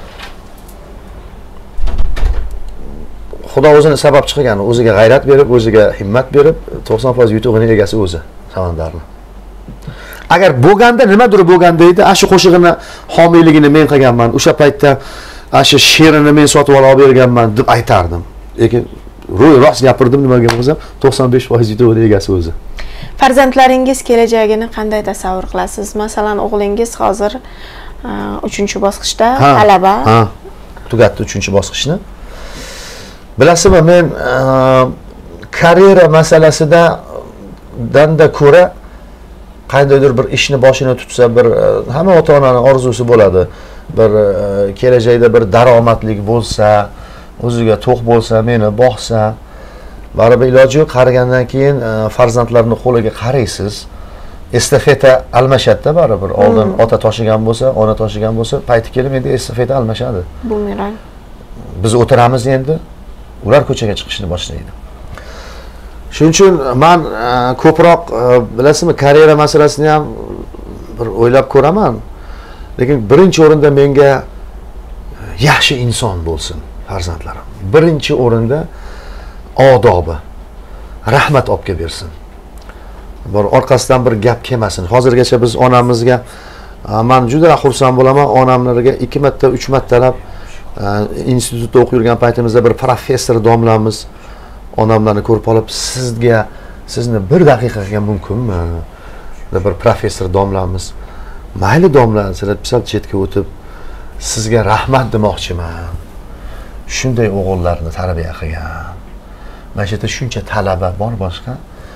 Xudo o'zini sabab chiqargan, o'ziga g'ayrat berib, o'ziga himmat berib, 90% yutug'ining egasi o'zi Samandarni. Agar bo'lganda nimadir bo'lganda edi, shu qo'shig'ini homiyligini men qilganman. O'sha paytda shu she'rini men sotib olib berganman deb aytardim. Lekin ro'y rost gapirdim, nimaga bo'lsam 95% yutug'ining egasi o'zi. Farzandlaringiz kelajagini qanday tasavvur qilasiz? Masalan, o'g'lingiz hozir 3-bosqichda talaba. Ha, tugatdi 3-bosqichni. Bilasizmi, men karyera masalasida danda ko'ra qandaydir bir ishni boshini tutsa, bir hamma ota-onaning orzusi bo'ladi. Bir kelajakda bir daromadlik bo'lsa, o'ziga to'q bo'lsa, meni boqsa, baribir iloji yo'q, qarigandan keyin farzandlarning qo'liga qaraysiz. Estafeta almashadi baribir. Oldin ota toshigan bo'lsa, ona toshigan bo'lsa, payti kelib endi estafeta almashadi. Bumerang. Biz o'tiramiz endi, ular ko'chaga chiqishni boshlaydi. Shuning uchun men ko'proq bilasizmi, karyera masalasini ham bir o'ylab ko'raman. Lekin birinchi o'rinda menga yaxshi inson bo'lsin farzandlarim. Birinchi o'rinda odobi, rahmat olib bersin. Bir orqasidan bir gap kelmasin. Hozirgacha biz onamizga, men juda xursand bo'laman, onamlarga 2 marta, 3 martalab institutda o'qib yurgan paytimizda bir professor domlamiz onamlarni ko'rib olib, sizni 1 daqiqa qilgan mumkinmi? Bir professor domlamiz, mayli domla, sizlar sal chetga o'tib, sizga rahmat demoqchiman. Shunday o'g'illarni tarbiya qilgan. Mana shu yerda shuncha talaba bor boshqa.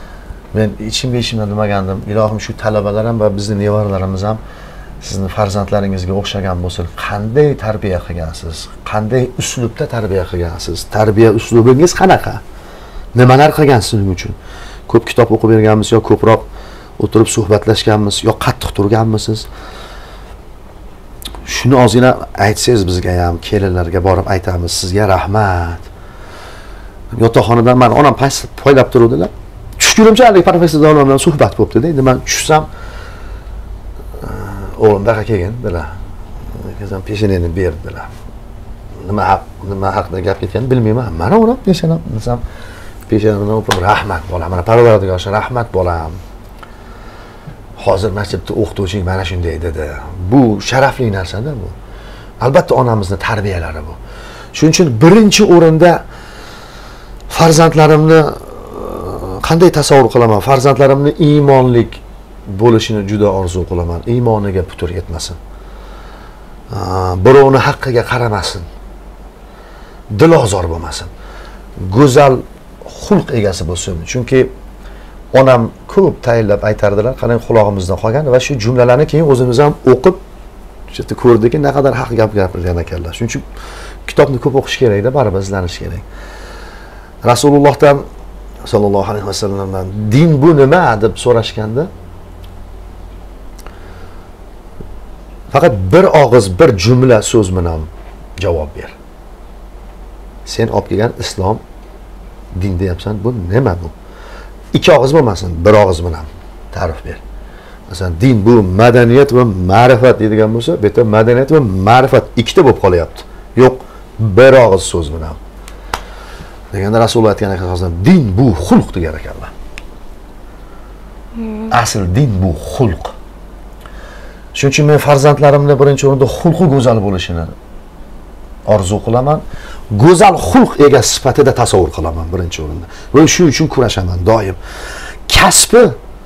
Men ichimdan nimagandim, ilohim shu talabalar ham va bizning nevaralarimiz ham sizni farzandlaringizga o'xshagan bo'lsin. Qanday tarbiya qilgansiz? Qanday uslubda tarbiya qilgansiz? Tarbiya uslubingiz qanaqa? Nimalar qilgansiz uning uchun? Ko'p kitob o'qib berganmiz yo ko'proq o'tirib suhbatlashganmiz yo qattiq turganmisiz? Shuni ozgina aytsangiz bizga ham, kelinlarga borib aytamiz. Sizga rahmat. Yotoqxonadan men onam poylab turuvdilar. Tushgunimcha hali professor Dono bilan suhbat bo'libdi-da. Endi men tushsam o'g'lim daqa kelgan, bilar. Kezam peshinani berdilar. Nima haqida gap ketganini bilmayman. Mana uni peshanam desam, peshanamdan o'pib rahmat bolam. Mana Parvardigor rahmat bolam. Hozir masjidda o'qituvching mana shunday dedi. Bu sharafli narsa-da bu. Albatta onamizning tarbiyalari bu. Shuning uchun birinchi o'rinda farzandlarimni qanday tasavvur qilaman? Farzandlarimni iymonlik bo'lishini juda orzu qilaman. Iymoniga putur yetmasin. Birovni haqqiga qaramasin. Dilozor bo'lmasin. Go'zal xulq egasi bo'lsin. Chunki onam ko'p tayinlab aytardilar, qarang quloqimizda qolgan va shu jumlalarni keyin o'zimiz ham o'qib chetda ko'rdikki, naqadar haq gap gapirgan ekanlar. Shuning uchun kitobni ko'p o'qish kerak-da, baribir izlanish kerak. Rasulullohdan sallallohu alayhi vasallamdan din bu nima deb so'rashganda faqat bir og'iz, bir jumla so'z bilan javob ber. Sen olib kelgan islom din deyapsan, bu nima bu? Ikki og'iz bo'lmasin, bir og'iz bilan ta'rif ber. Masalan, din bu madaniyat va ma'rifat deydigan bo'lsa, bu yerda madaniyat va ma'rifat ikkita bo'lib qolyapti. Yo'q, bir og'iz so'z bilan. Deganda Rasululloh aytgan ekan, din bu xulq degan ekanlar. Asl din bu xulq. Shuning uchun men farzandlarimni birinchi o'rinda xulqi go'zal bo'lishini orzu qilaman. Go'zal xulq egasi sifatida tasavvur qilaman birinchi o'rinda. Va shu uchun kurashaman doim. Kasbi,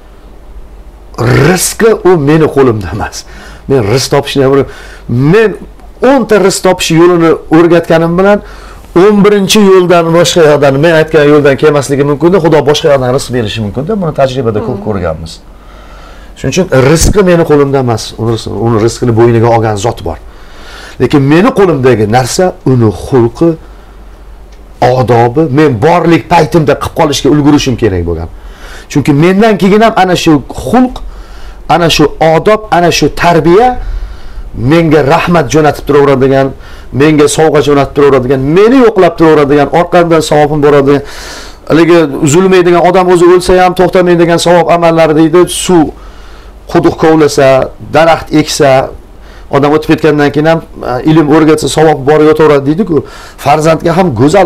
rizqi u meni qo'limda emas. Men rizq topishni men 10 ta rizq topish yo'lini o'rgatganim bilan 11-yo'ldan boshqa yo'ldan, men aytgan yo'ldan kelmasligi mumkin-da, Xudo boshqa yo'ldan rizq berishi mumkin-da. Buni tajribada ko'p ko'rganmiz. Shuning uchun rizqi meni qo'limda emas. Uni rizqini bo'yniga olgan zot bor. Lekin meni qo'limdagi narsa uni xulqi, odobi, men borlik paytimda qilib qolishga ulgurishim kerak bo'lgan. Chunki mendan keyin ham ana shu xulq, ana shu odob, ana shu tarbiya menga rahmat jo'natib turaveradigan, menga sovg'a jo'natib turaveradigan, meni yo'qlab turaveradigan, orqamdan savobim boradigan, haligi uzilmaydigan odam o'zi o'lsa ham to'xtamaydigan savob amallari deydi. Suv quduq kovlasa, daraxt eksa, odam o'tib ketgandan keyin ham ilm o'rgatsa savob bor yotaveradi deydi-ku. Farzandga ham go'zal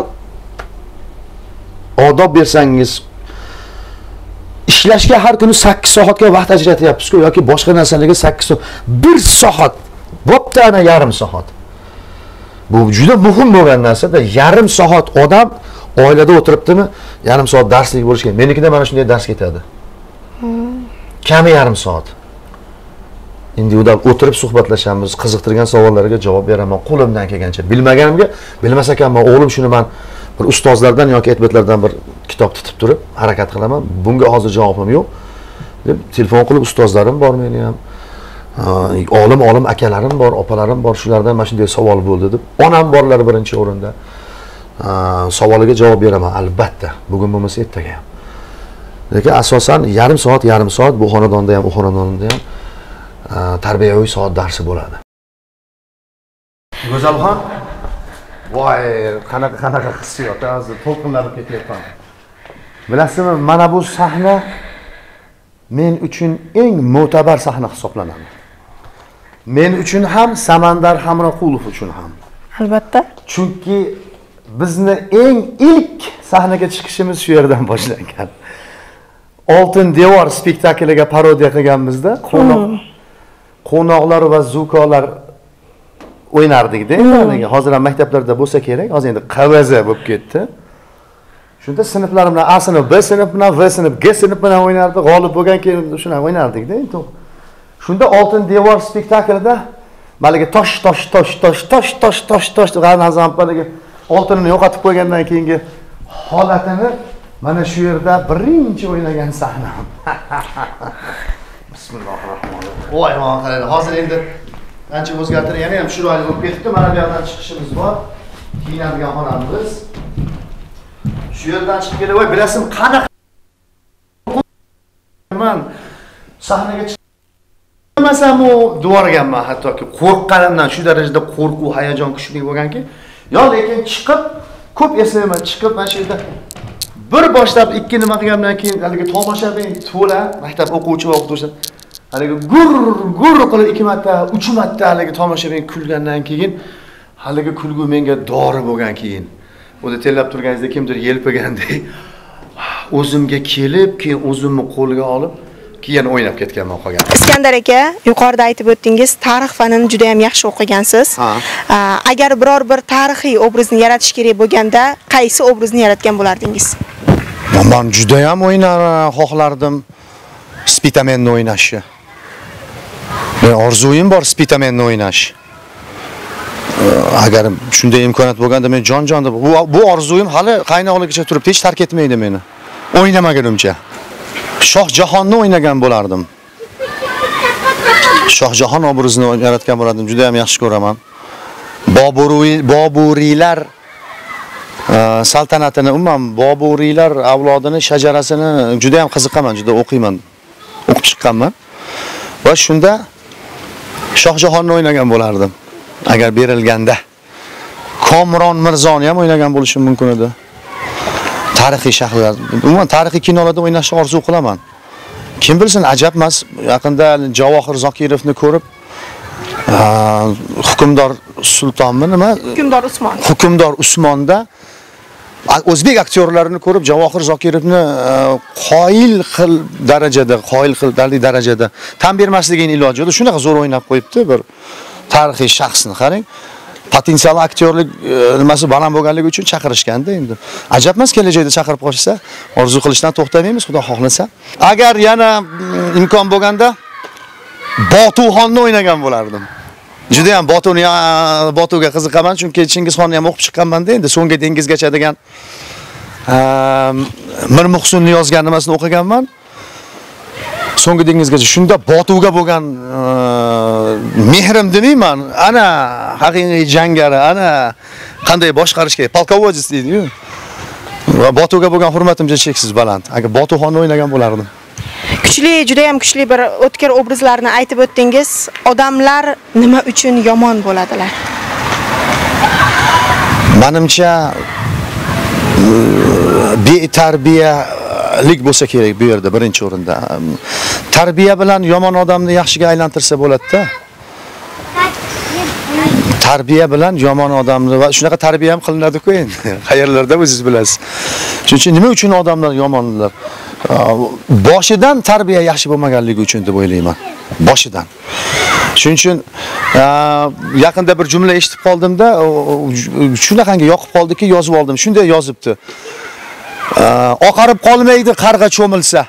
odob bersangiz, ishlashga har kuni 8 soatga vaqt ajratyapsiz-ku yoki boshqa narsalarga 8 soat, 1 soat, bo'pti ana yarim soat. Bu juda muhim bo'lgan narsa-da. Yarim soat odam oilada o'tiribdimi, yarim soat darslik bo'lish kerak. Menikida mana shunday dars ketadi. Kami yarim soat. Individual o'tirib suhbatlashamiz, qiziqtirgan savollariga javob beraman qo'limdan kelgancha. Bilmaganimga, bilmas ekanman, o'g'lim shuni men bir ustozlardan yoki aytbatlardan bir kitob tutib turib harakat qilaman. Bunga hozir javobim yo'q deb telefon qilib ustozlarim bor meni ham. Olim akalarim bor, opalarim bor, shulardan mana shunday savol bo'ldi deb. Onam borlar birinchi o'rinda. Savoliga javob beraman albatta. Bugun bo'lmasa ertaga ham. Lekin asosan yarim soat bu xonadonda ham, u xonadonda ham tarbiyaviy soat darsi bo'ladi. Go'zalxon, voy, qanaqa hissiyot, hozir to'lqinlanib ketyapman. Bilasizmi, mana bu sahna men uchun eng mo'tabar sahna hisoblanadi. Men uchun ham, Samandar Hamroqulov uchun ham. Albatta. Chunki bizni eng ilk sahnaga chiqishimiz shu yerdan boshlangan. Oltin devor spektakliga parodiya qilganmizda, qo'noqlar va zukolar o'ynardik-da. Hozir ham maktablarda bo'lsa kerak, hozir endi qavaza bo'lib ketdi. Shunda sinflarim bilan A sinf, B sinf bilan, V sinf, G sinf bilan o'ynardik. G'olib bo'lgan keyin shuna o'ynardik-da. Shunda Oltin devor spektaklida malika tosh g'azam palagi oltinni yo'qotib qo'ygandan keyingi holatini Mana shu yerda birinchi o'ynagan sahnam. Bismillahirrohmanirrohim. Voy, qarang, hozir endi ancha o'zgartirib, yana ham chiroyli bo'lib ketdi. Mana bu yoqdan chiqishimiz bor. Kiyinadigan xonamiz. Shu yerdan chiqib kelib, voy, bilasizmi, qanaqa men sahnaga chiqmasam u duvorganman, hattoki qo'rqqanimdan shu darajada qo'rquv, hayajon kuchli bo'lganki, yo lekin chiqib ko'p eslayman, chiqib mana shu yerda bir boshlab ikki nima qilgandan keyin haligi tomoshabin to'la maktab o'quvchi va o'qituvchilar haligi gur qilib 2 marta, 3 marta haligi tomoshabin kulgandan keyin haligi kulgu menga dori bo'lgan keyin o'zi tellab turganingizda kimdir yelpigandek o'zimga kelib, keyin o'zimni qo'lga olib keyin o'ynab ketganman qolgan. Iskandar aka, yuqorida aytib o'tdingiz, tarix fanini juda ham yaxshi o'qigansiz. Agar biror bir tarixiy obrazni yaratish kerak bo'lganda, qaysi obrazni yaratgan bo'lardingiz? Men juda ham xohlardim Spitamenni o'ynashni. Men orzuyim bor Spitamenni o'ynash. Agar shunday imkoniyat bo'lganda men jon deb bu orzuyim hali qaynoqligicha turibdi, hech tark etmaydi meni. O'ynamagunimcha. Shohjahonni o'ynagan bo'lardim. Shohjahon obrazini yaratgan bo'lardim. Juda ham yaxshi ko'raman. Boburiylar saltanatini, umuman Boburiylar avlodini, shajarasini juda ham qiziqaman, juda o'qiyman. O'qib chiqqanman. Va shunda Shohjahonni o'ynagan bo'lardim. Agar berilganda. Komron Mirzoni ham o'ynagan bo'lishim mumkin edi. Tarixiy shaxslar. Umuman tarixiy kinolarda o'ynashni orzu qilaman. Kim bilsin, ajab emas. Yaqinda Javohir Zokirovni ko'rib, Hukmdor Sultonmi nima? Hukmdor Usmon. Hukmdor Usmonda o'zbek aktyorlarini ko'rib, Javohir Zokirovni qoyil darajada tan bermasligining iloji yo'q. Shunaqa zo'r o'ynab qo'yibdi bir tarixiy shaxsni qarang. Potensial aktyorlik nimasi baland bo'lganligi uchun chaqirishganda endi. Ajab emas, kelajakda chaqirib qo'ysa, orzu qilishdan to'xtamaymiz, Xudo xohlasa. Agar yana imkon bo'lganda Botuxonni o'ynagan bo'lardim. Juda ham Botuga qiziqaman, chunki Chingizxonni ham o'qib chiqqanman-da, endi so'nggi dengizgacha degan Mir Muhsinni yozgan nimasini o'qiganman. So'nggi dengizgacha shunda Botuga bo'lgan mehrim demayman, ana haqiqiy jangari, ana qanday boshqarish kerak, polkovodiz deydi-ku. Va Botuga bo'lgan hurmatim cheksiz baland. Agar Botuxonni o'ynagan bo'lardim. Kuchli, juda ham kuchli bir o'tkir obrazlarni aytib o'tdingiz. Odamlar nima uchun yomon bo'ladilar? Menimcha betarbiyalik bo'lsa kerak bu yerda birinchi o'rinda. Tarbiya bilan yomon odamni yaxshiga aylantirsa bo'ladi-da. Tarbiya bilan yomon odamni va shunaqa tarbiya ham qilinadi-ku endi. Qayerlarda o'zingiz bilasiz. Chunki nima uchun odamlar yomonlar? Boshidan tarbiya yaxshi bo'lmaganligi uchun deb o'ylayman. Boshidan. Shuning uchun yaqinda bir jumla eshitib qoldimda, shunaqangi yoqib qoldiki, yozib oldim. Shunday yozibdi. Oqarib qolmaydi qarg'a cho'milsa.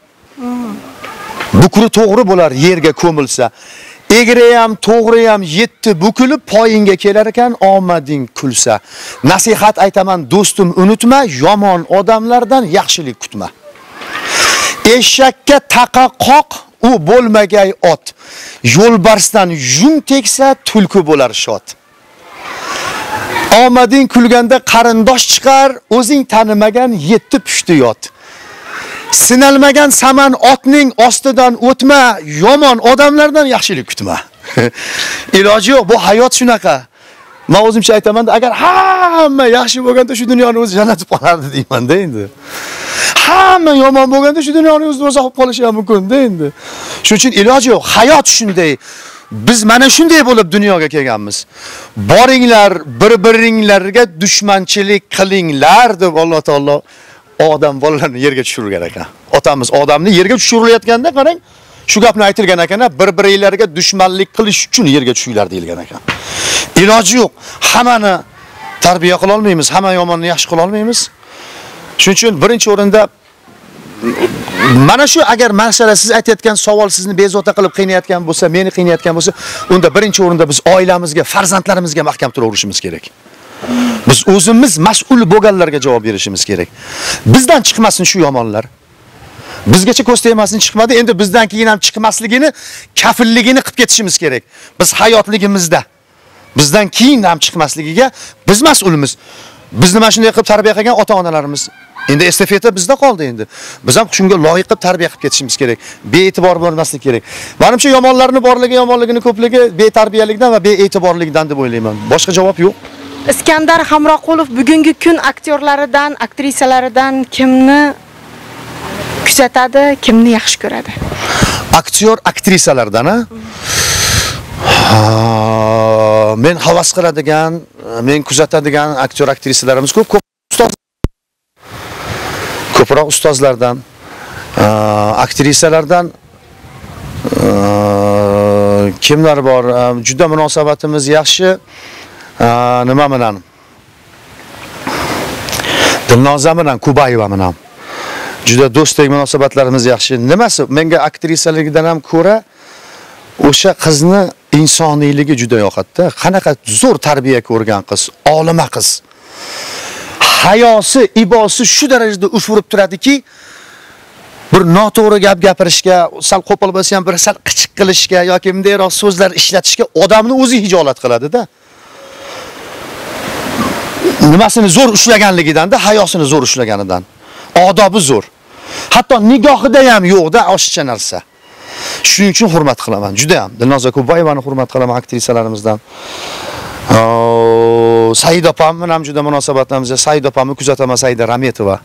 Bukri to'g'ri bo'lar yerga ko'milsa. Egri ham, to'g'ri ham yetti bukilib poyinga kelar ekan omading kulsa. Nasihat aytaman do'stim, unutma, yomon odamlardan yaxshilik kutma. Eshakka taqa qoq, u bo'lmagay ot. Yo'lbarsdan jun tegsa tulki bo'lar shot. Omading kulganda qarindosh chiqar, o'zing tanimagan yetti pushti yot. Sinalmagan saman otning ostidan o'tma, yomon odamlardan yaxshilik kutma. Iloji yo'q, bu hayot shunaqa. Men o'zimcha aytaman, agar hamma yaxshi bo'lganda shu dunyoni o'zi jannat bo'lib qolardi deyman-da endi. Hamma yomon bo'lganda shu dunyoni o'zi do'zax bo'lib qolishi ham mumkin-da endi. Shuning uchun iloji yo'q, hayot shunday. Biz mana shunday bo'lib dunyoga kelganmiz. Boringlar, bir-biringlarga dushmanchilik qilinglar deb Alloh taolo odam bolalarni yerga tushirgan ekan. Otamiz odamni yerga tushirilayotganda qarang, shu gapni aytilgan ekan, bir-biringlarga dushmanlik qilish uchun yerga tushinglar deyilgan ekan. Iloji yo'q, hammani tarbiya qila olmaymiz, hamma yomonni yaxshi qila olmaymiz. Shuning uchun birinchi o'rinda mana shu agar masala siz aytayotgan savol sizni bezovta qilib qiynayotgan bo'lsa, meni qiynayotgan bo'lsa, unda birinchi o'rinda biz oilamizga, farzandlarimizga mahkam turaverishimiz kerak. Biz o'zimiz mas'ul bo'lganlarga javob berishimiz kerak. Bizdan chiqmasin shu yomonlar. Bizgacha ko'z tegmasin chiqmadi, endi bizdan keyin ham chiqmasligini, kafilligini qilib ketishimiz kerak. Biz hayotligimizda bizdan keyin ham chiqmasligiga biz mas'ulmiz. Bizni mana shunday qilib tarbiya qilgan ota-onalarimiz. Endi estafeta bizda qoldi endi. Biz ham shunga loyiq qilib tarbiya qilib ketishimiz kerak. Bee'tibor bo'lmaslik kerak. Menimcha yomonlarni borligi, yomonligini ko'pligi betarbiyalikdan va bee'tiborlikdan deb o'ylayman. Boshqa javob yo'q. Iskandar Hamroqulov bugungi kun aktyorlaridan, aktrisalaridan kimni kuzatadi, kimni yaxshi ko'radi? Aktyor, aktrisalardan, men havas qiladigan, men kuzatadigan aktyor, aktrisalarimiz ko'p. Ko'proq ustozlardan, aktrisalardan kimlar bor? Juda munosabatimiz yaxshi. Nima bilan? Dilnoza bilan, Kubayeva bilan. Juda do'stlik munosabatlarimiz yaxshi. Nimasi? Menga aktrisaligidan ham ko'ra o'sha qizni insoniyligi juda yoqadi. Qanaqa zo'r tarbiya ko'rgan qiz, olima qiz. Hayosi, ibosi shu darajada urib turadiki, bir noto'g'ri gap gapirishga, sal qo'pol bo'lsa ham bir sal qichiq qilishga yoki bundayroq so'zlar ishlatishga odamni o'zi hijolat qiladi-da. Nimasini zo'r ushlaganligidan-da, hayosini zo'r ushlaganidan. Odobi zo'r. Hatto nigohida ham yo'q-da oshiqcha narsa. Shuning uchun hurmat qilaman, juda ham. Dilnoza Kubayevani hurmat qilaman aktrisalarimizdan. Saida opam bilan ham juda munosabatlarimiz. Saida opamni kuzataman, Saida Rametova.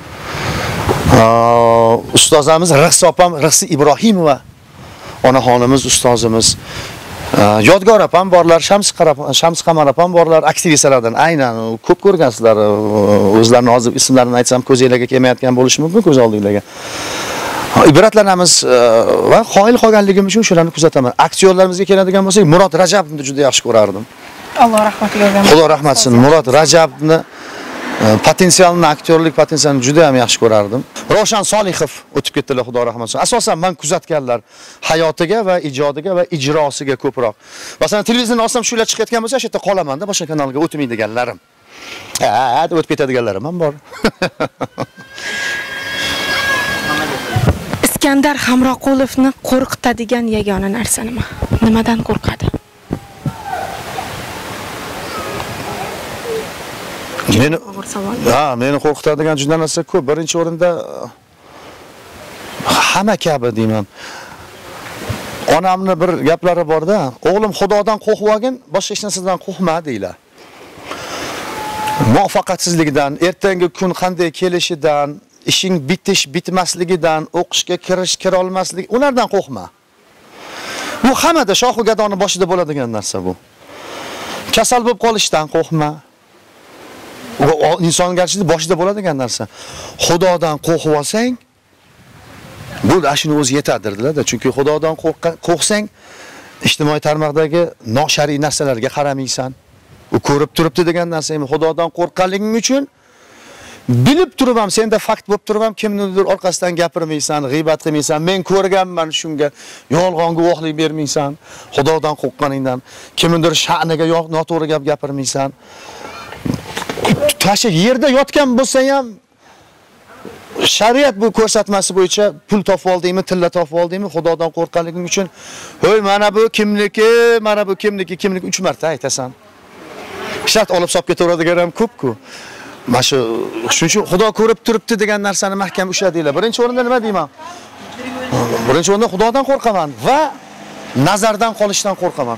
Ustozimiz Rixsi opam, Rixsi Ibrohimova. Onaxonimiz, ustozimiz. Yodgor opam borlar, Shams Qamar opam borlar, aktrisalardan. Aynan ko'p ko'rgansizlar. O'zlarini hozir ismlarini aytsam ko'zingizga kelmayotgan bo'lishi mumkin, ko'z oldingizga. Ibratlanamiz va qoyil qolganligim uchun shularni kuzataman. Aktyorlarimizga keladigan bo'lsak, Murod Rajabovni juda yaxshi ko'rardim. Alloh rahmatiga olsin. Xudo rahmatsin. Murod Rajabovni potensialni, aktyorlik potensialini juda ham yaxshi ko'rardim. Roshan Solihov o'tib ketdilar, Xudo rahmatsin. Asosan men kuzatganlar hayotiga va ijodiga va ijrosiga ko'proq. Masalan, televizorni olsam shular chiqayotgan bo'lsa, shu yerda qolaman-da, boshqa kanalga o'tmaydiganlarim. Deb o'tib ketadiganlarim ham bor. Iskandar Hamroqulovni qo'rqitadigan yagona narsa nima? Nimadan qo'rqadi? Meni qo'rqitadigan juda narsa ko'p. Birinchi o'rinda hamma kabi deyman. Onamni bir gaplari bor-da, o'g'lim Xudodan qo'rqib olgin, boshqa hech narsadan qo'rqma deylar. Muvaffaqiyatsizlikdan, ertangi kun qanday kelishidan, ishing bitmasligidan, o'qishga kira olmaslik, ulardan qo'rqma. Bu hammada shoh va gadoni boshida bo'ladigan narsa bu. Kasal bo'lib qolishdan qo'rqma. Inson garchida boshida bo'ladigan narsa. Xudodan qo'rqib olsang, bu ashuni o'zi yetadirdilar-da. Chunki Xudodan qo'rqsang, ijtimoiy tarmoqdagi noshariy narsalarga qaramaysan. U ko'rib turibdi degan narsa emas. Xudodan qo'rqqanliging uchun bilib turib ham, senda fakt bo'lib turib ham kimnidir orqasidan gapirmaysan, g'iybat qilmaysan. Men ko'rganman shunga, yolg'on guvohlik bermaysan. Xudodan qo'rqqaningdan kimnidir sha'niga noto'g'ri gap gapirmaysan. Tashi yerda yotgan bo'lsa ham shariat bu ko'rsatmasi bo'yicha pul topib oldingmi, tilla topib oldingmi, Xudodan qo'rqqanliging uchun, "Hoy, mana bu kimniki, mana bu kimniki, 3 marta aytasan." Shart olib solib ketaveradigan ham ko'p-ku. Mana shuning uchun Xudo ko'rib turibdi degan narsani mahkam ushladinglar. Birinchi o'rinda nima deyman? Birinchi o'rinda Xudodan qo'rqaman va nazardan qolishdan qo'rqaman.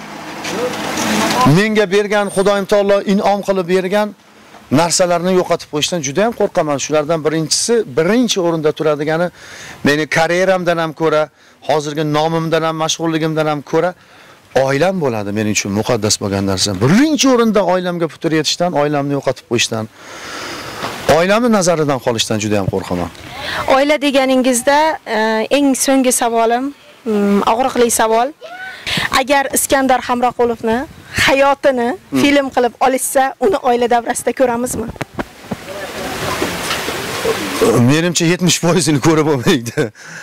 Menga bergan Xudoyim taolo in'om qilib bergan narsalarni yo'qotib qo'yishdan juda ham qo'rqaman. Shulardan birinchi o'rinda turadigani meni karyeramdan ham ko'ra, hozirgi nomimdan ham, mashhurligimdan ham ko'ra oilam bo'ladi mening uchun muqaddas bo'lgan narsa. Birinchi o'rinda oilamga putur yetishdan, oilamni yo'qotib qo'yishdan, oilamni nazaridan qolishdan juda ham qo'rqaman. Oila deganingizda eng so'nggi savolim, og'riqli savol. Agar Iskandar Hamroqulovni hayotini film qilib olishsa, uni oila davrasida ko'ramizmi? Menimcha 70%ni ko'rib bo'lmaydi.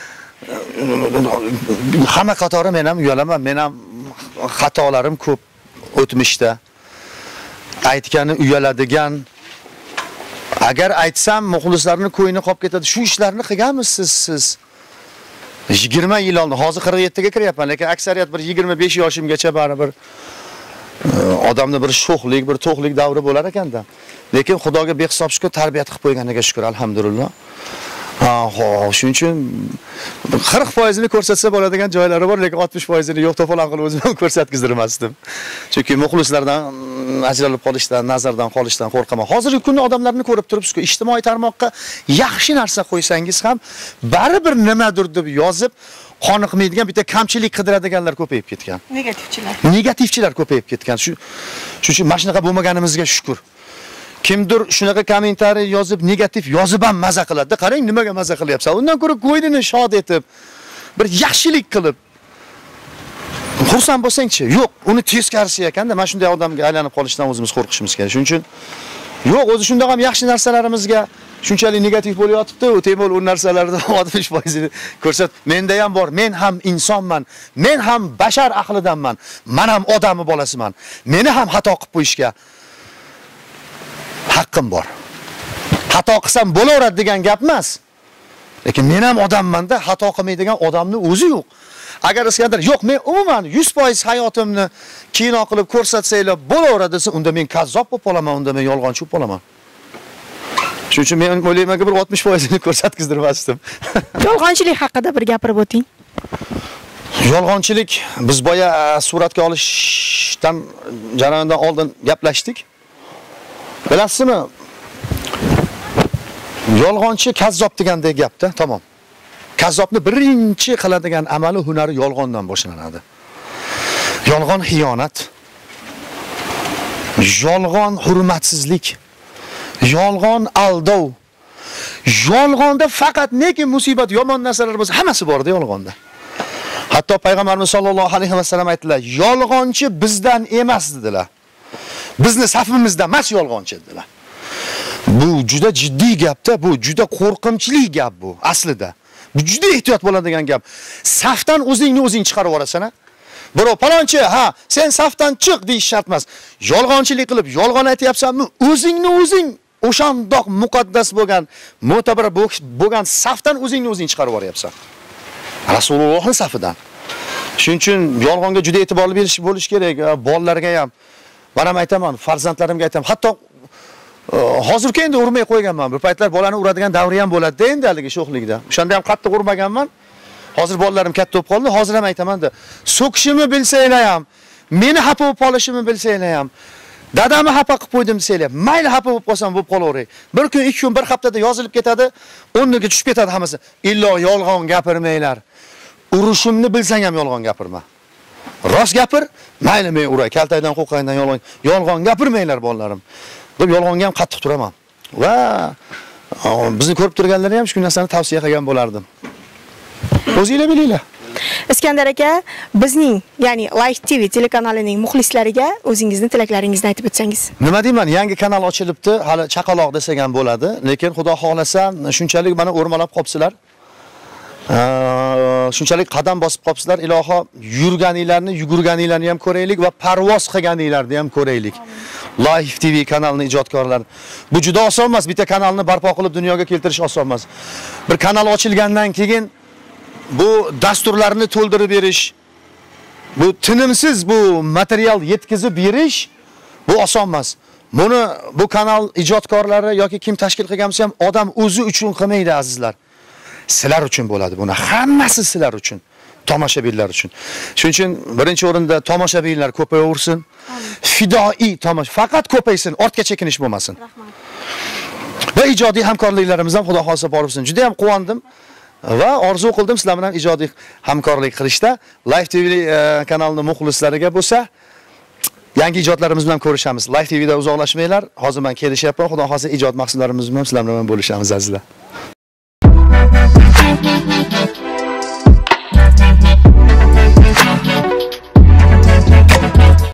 Hamma qatori men ham uyalaman, men ham xatolarim ko'p o'tmishda. aytgani uyaladigan. Agar aytsam muxlislarning ko'yini qolib ketadi. Shu ishlarni qilganmisiz siz? 20 yil oldin, hozir 47 ga kiryapman, lekin aksariyat bir 25 yoshimgacha baribir odamni bir sho'xlik, bir to'qlik davri bo'lar ekanda. Lekin Xudoga behisob shukr tarbiyat qilib qo'yganiga shukr, alhamdulillah. Shuning uchun 40% ni ko'rsatsa bo'ladigan joylari bor, lekin 60% ni yo'q to'polon qilib o'zim ko'rsatgizdirmasdim. Chunki muxlislardan ajralib qolishdan, nazardan qolishdan qo'rqaman. Hozirgi kunda odamlarni ko'rib turibsiz-ku, ijtimoiy tarmoqqa yaxshi narsa qo'ysangiz ham baribir nimadir deb yozib qoniqmaydigan, bitta kamchilik qidiradiganlar ko'payib ketgan. Negativchilar ko'payib ketgan. Shuning uchun mana shunaqa bo'lmaganimizga shukr. Kimdir shunaqa kommentariy yozib, negativ yozib ham maza qiladi. Qarang, nimaga maza qilyapsan? Undan ko'ra ko'ydini shod etib, bir yaxshilik qilib xursand bo'lsang-chi? Yo'q, uni teskarisi ekanda. Mana shunday odamga aylanib qolishdan o'zimiz qo'rqishimiz kerak. Shuning uchun yo'q, o'zi shunday ham yaxshi narsalarimizga shunchalik negativ bo'layotibdi, u temol u narsalardan 60% ni ko'rsat. Menda ham bor, men ham insonman, men ham bashar aqlidanman, men ham odamni bolasiman. Meni ham xato qilib qo'yishga haqqim bor. Xato qilsam bo'laveradi degan gap emas. Lekin men ham odamman-da, xato qilmaydigan odamni o'zi yo'q. Agar Iskandar, yo'q, men umuman 100% hayotimni kino qilib ko'rsatsanglar bo'laveradi desa, unda men kazzob bo'lib qolaman, unda men yolg'onchi bo'lib qolaman. Shuning uchun men o'ylaymanki bir 60% ni ko'rsatgizdirmasdim. Yolg'onchilik haqida bir gapirib o'ting. Yolg'onchilik biz boya suratga olishdan jarayondan oldin gaplashdik. Bilasizmi? Yolg'onchi kazzob degandek gapda, tamom. Kazzobni birinchi qiladigan amali, hunari yolg'ondan boshlanadi. Yolg'on xiyonat, yolg'on hurmatsizlik, yolg'on aldov. Yolg'onda faqat neki musibat, yomon narsalar bo'lsa, hammasi bor-da yolg'onda. Hatto payg'ambarimiz sollallohu alayhi vasallam aytdilar, yolg'onchi bizdan emas dedilar. Bizni safimizda emas yolg'onchi dedilar. Bu juda jiddiy gapda, bu juda qo'rqinchli gap bu aslida. Bu juda ehtiyot bo'ladigan gap. Safdan o'zingni o'zing chiqarib yuborasan-a? Birov palonchi, ha, sen safdan chiq deyish shart emas. Yolg'onchilik qilib, yolg'on aytyapsanmi? O'zingni o'zing o'shandoq muqaddas bo'lgan, mo'tabar bo'lgan safdan o'zingni o'zing chiqarib yuboryapsan. Rasulullohning safidan. Shuning uchun yolg'onga juda e'tiborli bo'lish kerak. Bolalarga ham, men ham aytaman, farzandlarimga aytaman. Hatto hozirga endi urmay qo'yganman. Bir paytlar bolani uradigan davri ham bo'ladi-da endi haligi sho'xlikda. O'shanda ham qattiq urmaganman. Hozir bolalarim katta bo'lib qoldi. Hozir ham aytaman-da, so'kishimni bilsanglar ham, meni xafa bo'lib qolishimni bilsanglar ham, dadamni xafa qilib qo'ydim desanglar, mayli xafa bo'lib qolsam bo'lib qolaveray. Bir kun, 2 kun, bir haftada yozilib ketadi, 10 kunga tushib ketadi hammasi. Illo yolg'on gapirmanglar. Urushimni bilsang ham yolg'on gapirma. Rost gapir, mayli men uray, kaltaydan qo'rqqandan yolg'on gapirmanglar bolalarim. deb yolg'onga ham qattiq turaman. Va bizni ko'rib turganlarga ham shu narsani tavsiya qilgan bo'lardim. O'zingizlar bilinglar. Iskandar aka, bizning, ya'ni Life TV telekanalining muxlislariga o'zingizning tilaklaringizni aytib o'tsangiz. Nima deyman, yangi kanal ochilibdi, hali chaqaloq desak ham bo'ladi, lekin Xudo xolasa shunchalik mana o'rmalab qopsizlar. Shunchalik qadam bosib qopsizlar, iloho yurganinglarni, yugurganinglarni ham ko'raylik va parvoz qilganinglarni ham ko'raylik. Life TV kanalining ijodkorlari. Bu juda oson emas, bitta kanalni barpo qilib dunyoga keltirish oson emas. Bir kanal ochilgandan keyin bu dasturlarni to'ldirib berish, bu tinimsiz bu material yetkazib berish bu oson emas. Buni bu kanal ijodkorlari yoki kim tashkil qilgan bo'lsa ham odam o'zi uchun qilmaydi azizlar. Sizlar uchun bo'ladi buni. Hammasi sizlar uchun. Tomoshabinlar uchun. Shuning uchun birinchi o'rinda tomoshabinlar ko'payaversin. Fidoi tomosha, faqat ko'paysin, ortga chekinish bo'lmasin. Rahmat. Va ijodiy hamkorliklarimiz ham Xudo xolsa boribsin. Juda ham quvondim va orzu qildim sizlar bilan ijodiy hamkorlik qilishda. Life TV kanalining muxlislariga bo'lsa, yangi ijodlarimiz bilan ko'rishamiz. Life TVda uzoqlashmanglar. Hozir men kelishyapman. Xudo xolsa ijod maqsadlarimiz bilan sizlar bilan bo'lishamiz azizlar.